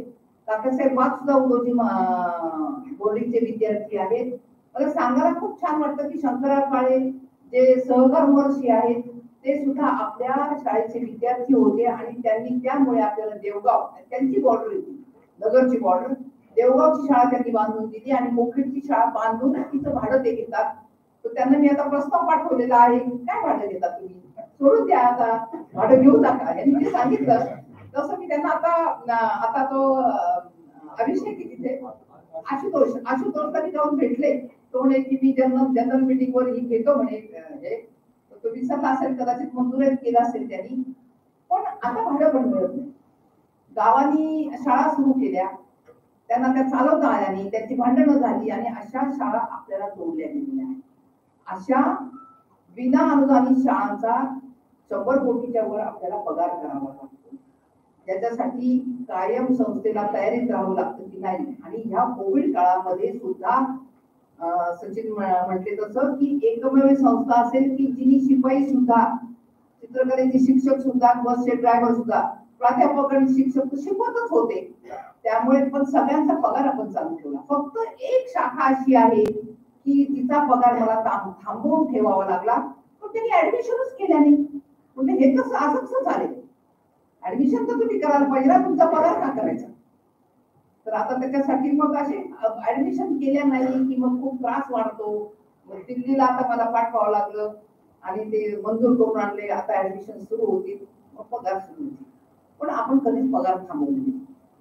काकासाहेब वाघ सुद्धा उदोजी बोर्डिंगचे विद्यार्थी आहेत. मला सांगायला खूप छान वाटतं की शंकरराव काळे जे सहकर्मवर्षी आहेत ते सुद्धा आपल्या शाळेचे विद्यार्थी होते आणि त्यांनी त्यामुळे आपल्याला देवगाव त्यांची बॉर्डर होती, नगरची बॉर्डर, देवगावची शाळा त्यांनी बांधून दिली आणि मोखेडची शाळा बांधून तिचं भाडं ते घेतात. तर त्यांना मी आता प्रस्ताव पाठवलेला आहे, काय भाडं घेता तुम्ही, सोडून द्या आता, भाडं घेऊ नका यांनी जे सांगितलं तसं मी त्यांना आता आता तो अभिषेक तिथे आशुतोष आशुतोषला मी जाऊन भेटले. तो म्हणे की मी जनरल जनरल मीटिंग वर ही घेतो म्हणे, हे तो विसरला असेल कदाचित, मंजुरात केला असेल त्यांनी, पण आता भाडं पण मिळत नाही. गावांनी शाळा सुरू केल्या, त्यांना त्या चालवता आल्या नाही, त्यांची भांडणं झाली आणि अशा शाळा आपल्याला तोडल्या गेलेल्या आहेत. अशा विना अनुदानित शाळांचा शंभर कोटीच्या वर आपल्याला पगार करावा लागतो. त्याच्यासाठी कायम संस्थेला तयारीत राहावं लागतं की नाही. आणि ह्या कोविड काळामध्ये सुद्धा सचिन म्हटले तसं की एकमेव संस्था असेल की जिनी शिपाई सुद्धा, चित्रकलेचे शिक्षक सुद्धा, बसचे ड्रायव्हर सुद्धा, प्राध्यापक आणि शिक्षक शिकवतच होते. त्यामुळे पण सगळ्यांचा पगार आपण चालू ठेवला. फक्त एक शाखा अशी आहे की तिचा पगार मला थांबवून ठेवावा लागला, पण त्यांनी ऍडमिशनच केल्या नाही. म्हणजे हे कसं असं कसं झाले, ऍडमिशन तर तुम्ही करायला पाहिजे ना, तुमचा पगार का करायचा. तर आता त्याच्यासाठी मग असे ऍडमिशन केल्या नाही की मग खूप त्रास वाढतो. मग दिल्लीला आता मला पाठवावं लागलं आणि ते मंजूर करून आणले, आता ऍडमिशन सुरू होतील, मग पगार सुरू होतील. पण आपण कधीच पगार थांबवली.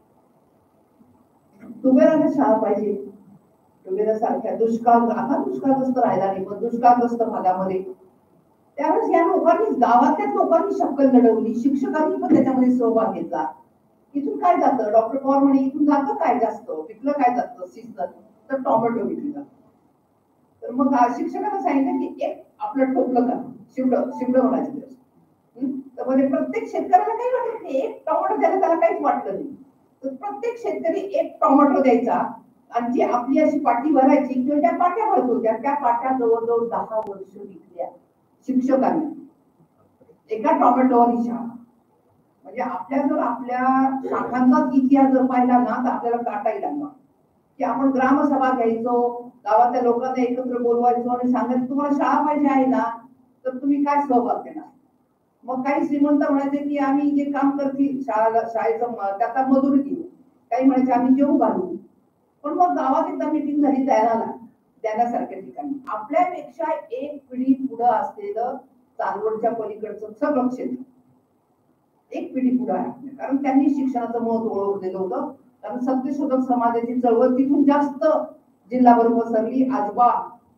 तुबेराने शाळा पाहिजे, तुबेरा सारख्या दुष्काळ, आता दुष्काळग्रस्त राहिला नाही पण दुष्काळग्रस्त भागामध्ये त्यावेळेस या लोकांनी, गावातल्याच लोकांनी शक्कल लढवली, शिक्षकांनी पण त्याच्यामध्ये सहभाग घेतला. इथून काय जातं, डॉक्टर पवार म्हणे इथून जातं काय जास्त, विकलं काय जातं सीजन, तर टोमॅटो विकली जातं. तर मग शिक्षकांना सांगितलं की एक आपलं टोपलं का शिवड शिवड म्हणायचं. तर म्हणजे प्रत्येक शेतकऱ्याला काही वाटत नाही, एक टोमॅटो द्यायला त्याला काहीच वाटलं नाही. तर प्रत्येक शेतकरी एक टोमॅटो द्यायचा आणि जी आपली अशी पाटी भरायची किंवा त्या पाट्या भरत होत्या, त्या पाट्या जवळजवळ दहा वर्ष विकल्या शिक्षकांनी, एका टोमॅटोवाली शाळा. म्हणजे आपल्या जर आपल्या शाखांचाच इतिहास जर पाहिला ना तर आपल्याला काटाही लागणार की आपण ग्रामसभा घ्यायचो, गावातल्या लोकांना एकत्र बोलवायचो आणि सांगायचं तुम्हाला शाळा पाहिजे आहे ना तर तुम्ही काय सहभाग देणार. मग काही श्रीमंत म्हणायचे की आम्ही जे काम करतील शाळा शाळेचं त्याचा मजुरी देऊ, काही म्हणायचे आम्ही जेवू घालू. पण मग गावात एकदा मिटिंग झाली द्यायला देण्यासारख्या ठिकाणी आपल्यापेक्षा एक पिढी पुढं असलेलं चांदवडच्या पलीकडचं सगळं क्षेत्र एक पिढी पुढे आहे. कारण त्यांनी शिक्षणाचं महत्व ओळखलेलं होतं. कारण सत्यशोधक समाजाची चळवळ तिथून जास्त जिल्हाभर पसरली. आजोबा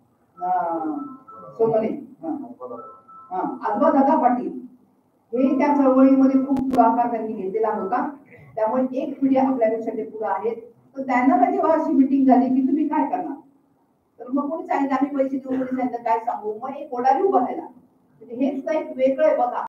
सोमने आजोबा दादा पाटील हे त्या चळवळीमध्ये खूप पुढाकार त्यांनी घेतलेला होता. त्यामुळे एक पिढी आपल्यापेक्षा ते पुढे आहेत. तर त्यांना जेव्हा अशी मिटिंग झाली की तुम्ही काय करणार, तर मग कोणी सांगितलं आम्ही पैसे देऊ, कोणी सांगितलं काय सांगू, मग एक ओढारी उभा राहिला. म्हणजे हेच एक वेगळं आहे बघा.